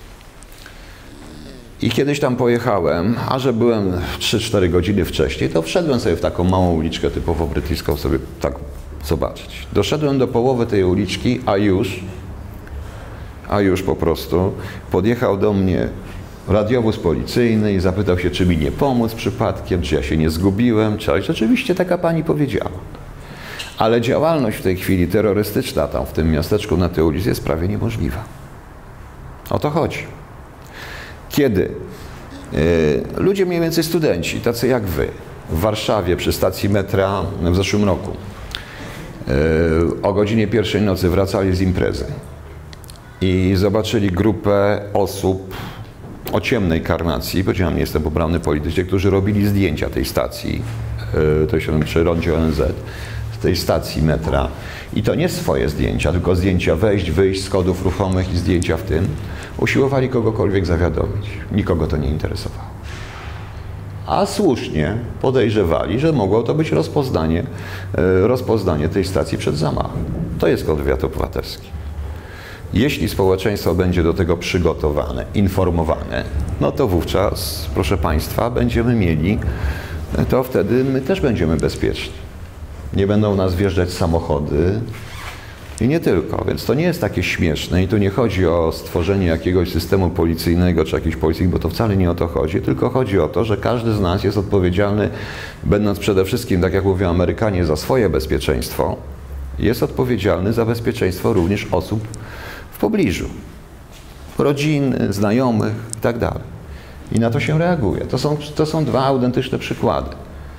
I kiedyś tam pojechałem, a że byłem trzy cztery godziny wcześniej, to wszedłem sobie w taką małą uliczkę typowo brytyjską, sobie tak zobaczyć. Doszedłem do połowy tej uliczki, a już, a już po prostu podjechał do mnie radiowóz policyjny i zapytał się, czy mi nie pomóc przypadkiem, czy ja się nie zgubiłem, czy rzeczywiście taka pani powiedziała. Ale działalność w tej chwili terrorystyczna tam w tym miasteczku na tej ulicy jest prawie niemożliwa. O to chodzi. Kiedy y, ludzie mniej więcej studenci, tacy jak wy, w Warszawie przy stacji metra w zeszłym roku y, o godzinie pierwszej nocy wracali z imprezy i zobaczyli grupę osób o ciemnej karnacji, powiedziałem, nie jestem poprawny politycznie, którzy robili zdjęcia tej stacji, y, to się przy rondzie O N Z, tej stacji metra. I to nie swoje zdjęcia, tylko zdjęcia wejść, wyjść z kodów ruchomych i zdjęcia w tym. Usiłowali kogokolwiek zawiadomić. Nikogo to nie interesowało. A słusznie podejrzewali, że mogło to być rozpoznanie, rozpoznanie tej stacji przed zamachem. To jest kontrwywiad obywatelski. Jeśli społeczeństwo będzie do tego przygotowane, informowane, no to wówczas, proszę Państwa, będziemy mieli, to wtedy my też będziemy bezpieczni. Nie będą nas wjeżdżać samochody i nie tylko, więc to nie jest takie śmieszne i tu nie chodzi o stworzenie jakiegoś systemu policyjnego czy jakiejś policji, bo to wcale nie o to chodzi, tylko chodzi o to, że każdy z nas jest odpowiedzialny, będąc przede wszystkim, tak jak mówią Amerykanie, za swoje bezpieczeństwo, jest odpowiedzialny za bezpieczeństwo również osób w pobliżu, rodziny, znajomych i tak dalej. I na to się reaguje. To są, to są dwa autentyczne przykłady.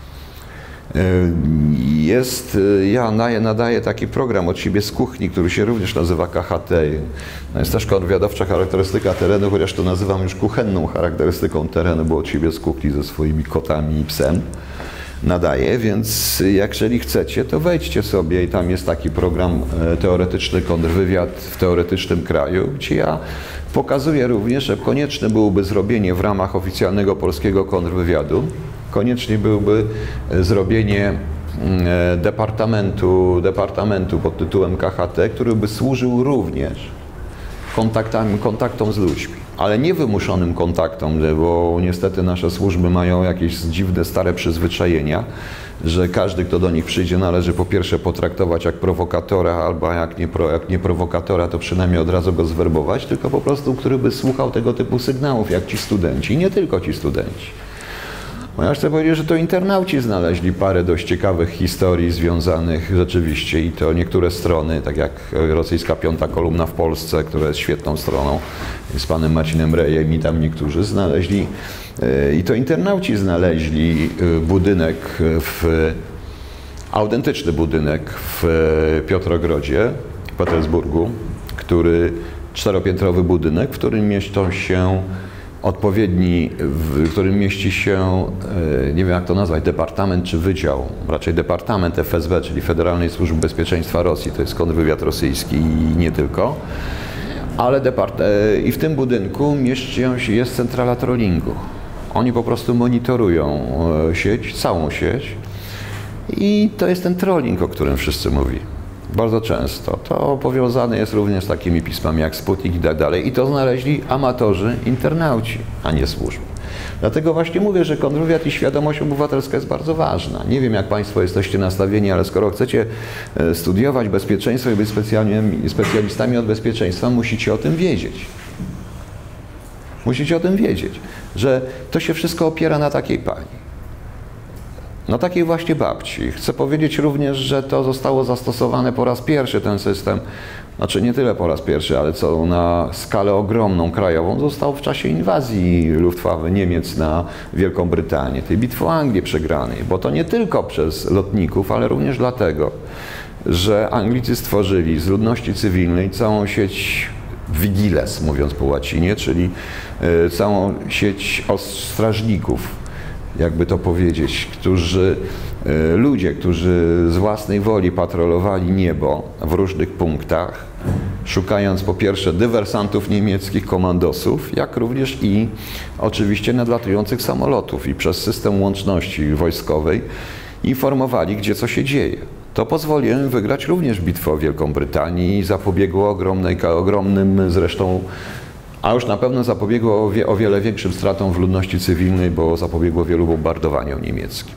Jest, ja nadaję taki program od siebie z kuchni, który się również nazywa K H T. No jest też kontrwywiadowcza charakterystyka terenu, chociaż to nazywam już kuchenną charakterystyką terenu, bo od siebie z kuchni ze swoimi kotami i psem nadaję, więc jak jeżeli chcecie, to wejdźcie sobie i tam jest taki program teoretyczny kontrwywiad w teoretycznym kraju, gdzie ja pokazuję również, że konieczne byłoby zrobienie w ramach oficjalnego polskiego kontrwywiadu, koniecznie byłoby zrobienie departamentu, departamentu pod tytułem K H T, który by służył również kontaktami, kontaktom z ludźmi, ale nie wymuszonym kontaktom, bo niestety nasze służby mają jakieś dziwne, stare przyzwyczajenia, że każdy, kto do nich przyjdzie, należy po pierwsze potraktować jak prowokatora, albo jak nie, pro, jak nie prowokatora, to przynajmniej od razu go zwerbować, tylko po prostu, który by słuchał tego typu sygnałów, jak ci studenci, i nie tylko ci studenci. No ja chcę powiedzieć, że to internauci znaleźli parę dość ciekawych historii związanych rzeczywiście i to niektóre strony, tak jak rosyjska Piąta Kolumna w Polsce, która jest świetną stroną, z panem Marcinem Rejem i tam niektórzy znaleźli, i to internauci znaleźli budynek, w, autentyczny budynek w Piotrogrodzie, w Petersburgu, który, czteropiętrowy budynek, w którym mieszczą się odpowiedni, w którym mieści się, nie wiem jak to nazwać, departament czy wydział, raczej departament F S B, czyli Federalnej Służby Bezpieczeństwa Rosji, to jest kontrwywiad rosyjski i nie tylko, ale depart i w tym budynku mieści się, jest centrala trollingu. Oni po prostu monitorują sieć, całą sieć i to jest ten trolling, o którym wszyscy mówią. Bardzo często. To powiązane jest również z takimi pismami jak Sputnik i tak dalej. I to znaleźli amatorzy, internauci, a nie służby. Dlatego właśnie mówię, że kontrwywiad i świadomość obywatelska jest bardzo ważna. Nie wiem, jak Państwo jesteście nastawieni, ale skoro chcecie studiować bezpieczeństwo i być specjalistami od bezpieczeństwa, musicie o tym wiedzieć. Musicie o tym wiedzieć, że to się wszystko opiera na takiej pani. Na takiej właśnie babci. Chcę powiedzieć również, że to zostało zastosowane po raz pierwszy, ten system, znaczy nie tyle po raz pierwszy, ale co na skalę ogromną, krajową, został w czasie inwazji Luftwaffe Niemiec na Wielką Brytanię, tej bitwy o Anglię przegranej, bo to nie tylko przez lotników, ale również dlatego, że Anglicy stworzyli z ludności cywilnej całą sieć vigiles, mówiąc po łacinie, czyli y, całą sieć strażników, jakby to powiedzieć, którzy, y, ludzie, którzy z własnej woli patrolowali niebo w różnych punktach, szukając po pierwsze dywersantów niemieckich, komandosów, jak również i oczywiście nadlatujących samolotów i przez system łączności wojskowej informowali, gdzie co się dzieje. To pozwoliło im wygrać również bitwę o Wielką Brytanię i zapobiegło ogromnej, ogromnym zresztą, a już na pewno zapobiegło o, wie, o wiele większym stratom w ludności cywilnej, bo zapobiegło wielu bombardowaniom niemieckim.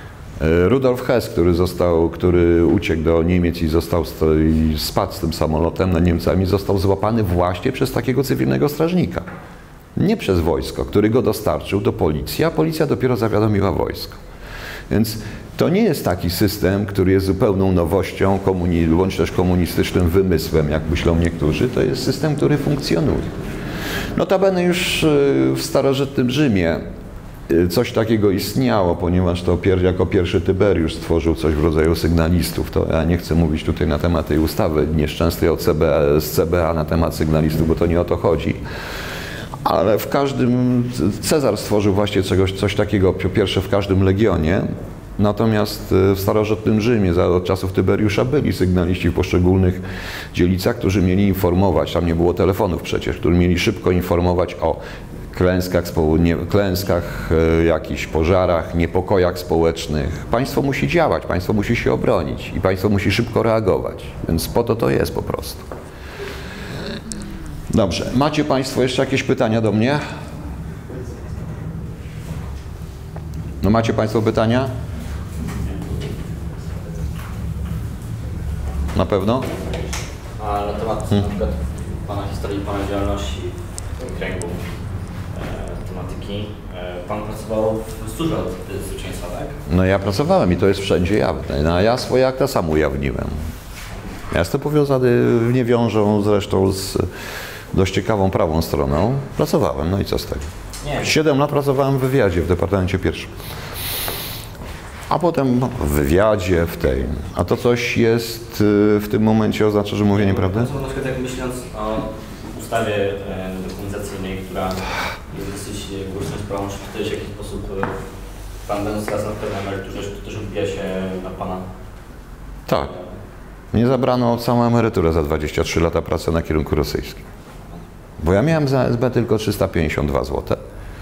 Rudolf Hess, który, został, który uciekł do Niemiec i, został, i spadł z tym samolotem na Niemcami, został złapany właśnie przez takiego cywilnego strażnika. Nie przez wojsko, który go dostarczył do policji, a policja dopiero zawiadomiła wojsko. Więc to nie jest taki system, który jest zupełną nowością, bądź też komunistycznym wymysłem, jak myślą niektórzy. To jest system, który funkcjonuje. Notabene już w starożytnym Rzymie coś takiego istniało, ponieważ to jako pierwszy Tyberiusz stworzył coś w rodzaju sygnalistów. To ja nie chcę mówić tutaj na temat tej ustawy nieszczęsnej od C B A, z C B A na temat sygnalistów, bo to nie o to chodzi. Ale w każdym, Cezar stworzył właśnie czegoś, coś takiego, po pierwsze w każdym legionie, natomiast w starożytnym Rzymie za od czasów Tyberiusza byli sygnaliści w poszczególnych dzielnicach, którzy mieli informować, tam nie było telefonów przecież, którzy mieli szybko informować o klęskach, nie, klęskach jakichś pożarach, niepokojach społecznych. Państwo musi działać, państwo musi się obronić i państwo musi szybko reagować, więc po to to jest po prostu. Dobrze. Macie Państwo jeszcze jakieś pytania do mnie? No macie Państwo pytania? Na pewno? A na temat hmm. na przykład Pana historii, Pana działalności w kręgu e, tematyki. E, Pan pracował w służbie bezpieczeństwa, tak? No ja pracowałem i to jest wszędzie jawne. No, ja swoje akta sam ujawniłem. Ja jestem powiązany, nie wiążą zresztą z dość ciekawą prawą stroną. Pracowałem, no i co z tego? Nie. Siedem lat pracowałem w wywiadzie w Departamencie Pierwszym. A potem w wywiadzie, w tej. A to coś jest w tym momencie oznacza, że mówię nieprawdę? Na przykład jak myśląc o ustawie dokumentacyjnej, która jest dosyć głośną sprawą, czy to jest w jakiś sposób Pan będąc teraz na pewnej emeryturze, czy to też odbija się na Pana? Tak. Mnie zabrano całą emeryturę za dwadzieścia trzy lata pracy na kierunku rosyjskim. Bo ja miałem za S B tylko trzysta pięćdziesiąt dwa złote,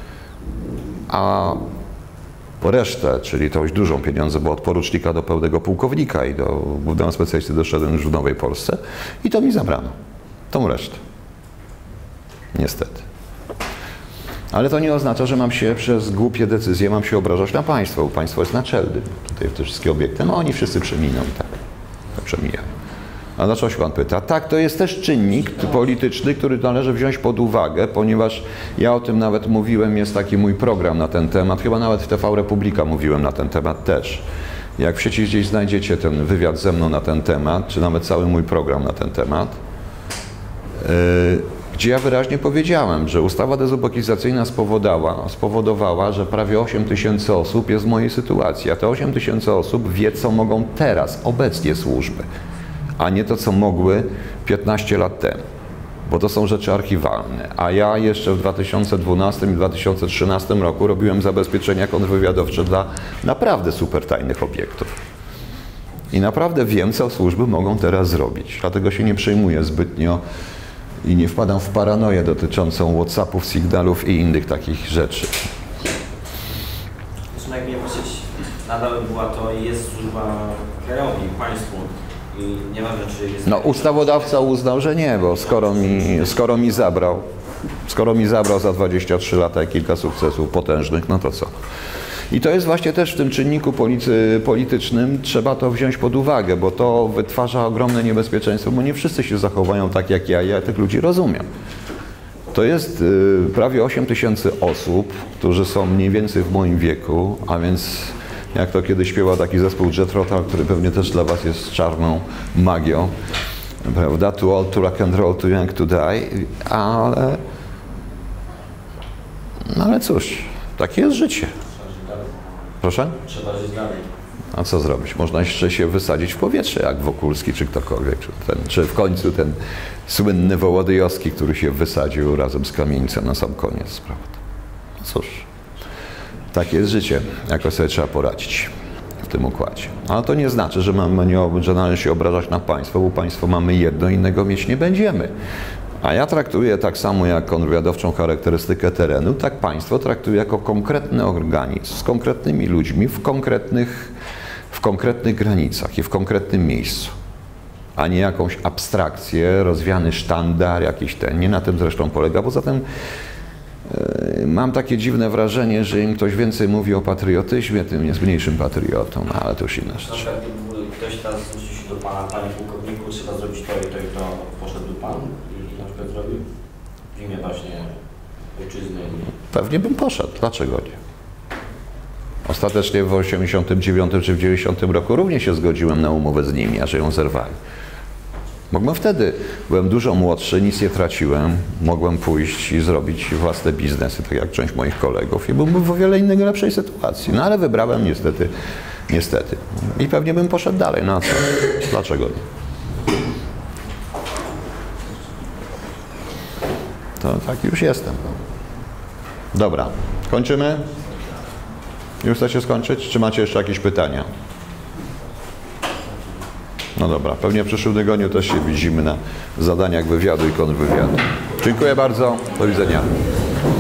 a po resztę, czyli to już dużą pieniądze, bo od porucznika do pełnego pułkownika i do głównego specjalisty doszedłem już w Nowej Polsce i to mi zabrano, tą resztę. Niestety. Ale to nie oznacza, że mam się przez głupie decyzje mam się obrażać na państwo, bo państwo jest naczelnym. Tutaj te wszystkie obiekty, no oni wszyscy przeminą i tak. Tak przemijają. A dlaczego się Pan pyta? Tak, to jest też czynnik polityczny, który należy wziąć pod uwagę, ponieważ ja o tym nawet mówiłem, jest taki mój program na ten temat, chyba nawet w T V Republika mówiłem na ten temat też. Jak w sieci gdzieś znajdziecie ten wywiad ze mną na ten temat, czy nawet cały mój program na ten temat, yy, gdzie ja wyraźnie powiedziałem, że ustawa dezubekizacyjna spowodowała, spowodowała, że prawie osiem tysięcy osób jest w mojej sytuacji, a te osiem tysięcy osób wie, co mogą teraz, obecnie służby, a nie to, co mogły piętnaście lat temu, bo to są rzeczy archiwalne. A ja jeszcze w dwa tysiące dwunastym i dwa tysiące trzynastym roku robiłem zabezpieczenia kontrwywiadowcze dla naprawdę supertajnych obiektów. I naprawdę wiem, co służby mogą teraz zrobić. Dlatego się nie przejmuję zbytnio i nie wpadam w paranoję dotyczącą WhatsAppów, sygnałów i innych takich rzeczy. Zresztą jak nie patrzeć, nadal była to i jest służba krajowi, państwu. I nieważne, czy jest... No ustawodawca uznał, że nie, bo skoro mi, skoro mi zabrał, Skoro mi zabrał za dwadzieścia trzy lata kilka sukcesów potężnych, no to co? I to jest właśnie też w tym czynniku policy, politycznym, trzeba to wziąć pod uwagę, bo to wytwarza ogromne niebezpieczeństwo, bo nie wszyscy się zachowają tak jak ja, ja tych ludzi rozumiem. To jest y, prawie osiem tysięcy osób, którzy są mniej więcej w moim wieku, a więc jak to kiedyś śpiewał taki zespół Jet Rotal, który pewnie też dla was jest czarną magią, prawda? Too old to rock and roll, too young to die, ale, no ale cóż, takie jest życie. Proszę? Trzeba żyć dalej. A co zrobić? Można jeszcze się wysadzić w powietrze, jak Wokulski czy ktokolwiek, czy, ten, czy w końcu ten słynny Wołodyjowski, który się wysadził razem z Kamieńcem na sam koniec, prawda? No cóż, takie jest życie, jakoś sobie trzeba poradzić w tym układzie. Ale to nie znaczy, że, mamy nie, że należy się obrażać na państwo, bo państwo mamy jedno, innego mieć nie będziemy. A ja traktuję tak samo jak kontrwywiadowczą charakterystykę terenu, tak państwo traktuję jako konkretny organizm z konkretnymi ludźmi w konkretnych, w konkretnych granicach i w konkretnym miejscu, a nie jakąś abstrakcję, rozwiany sztandar, jakiś ten. Nie na tym zresztą polega. Poza tym yy, mam takie dziwne wrażenie, że im ktoś więcej mówi o patriotyzmie, tym jest mniejszym patriotą, no, ale to już inna Na rzecz. przykład gdyby ktoś teraz zwrócił się do pana, panie pułkowniku, trzeba zrobić to i to i to, poszedłby pan i na przykład zrobił w imię właśnie ojczyzny. Pewnie bym poszedł. Dlaczego nie? Ostatecznie w osiemdziesiątym dziewiątym czy w dziewięćdziesiątym roku również się zgodziłem na umowę z nimi, a że ją zerwali. Mogłem wtedy, byłem dużo młodszy, nic nie traciłem, mogłem pójść i zrobić własne biznesy, tak jak część moich kolegów i byłbym w o wiele innej, lepszej sytuacji. No ale wybrałem niestety, niestety. I pewnie bym poszedł dalej. No a co? Dlaczego nie? To tak już jestem. Dobra, kończymy? Już chcecie skończyć? Czy macie jeszcze jakieś pytania? No dobra, pewnie w przyszłym tygodniu też się widzimy na zadaniach wywiadu i kontrwywiadu. Dziękuję bardzo, do widzenia.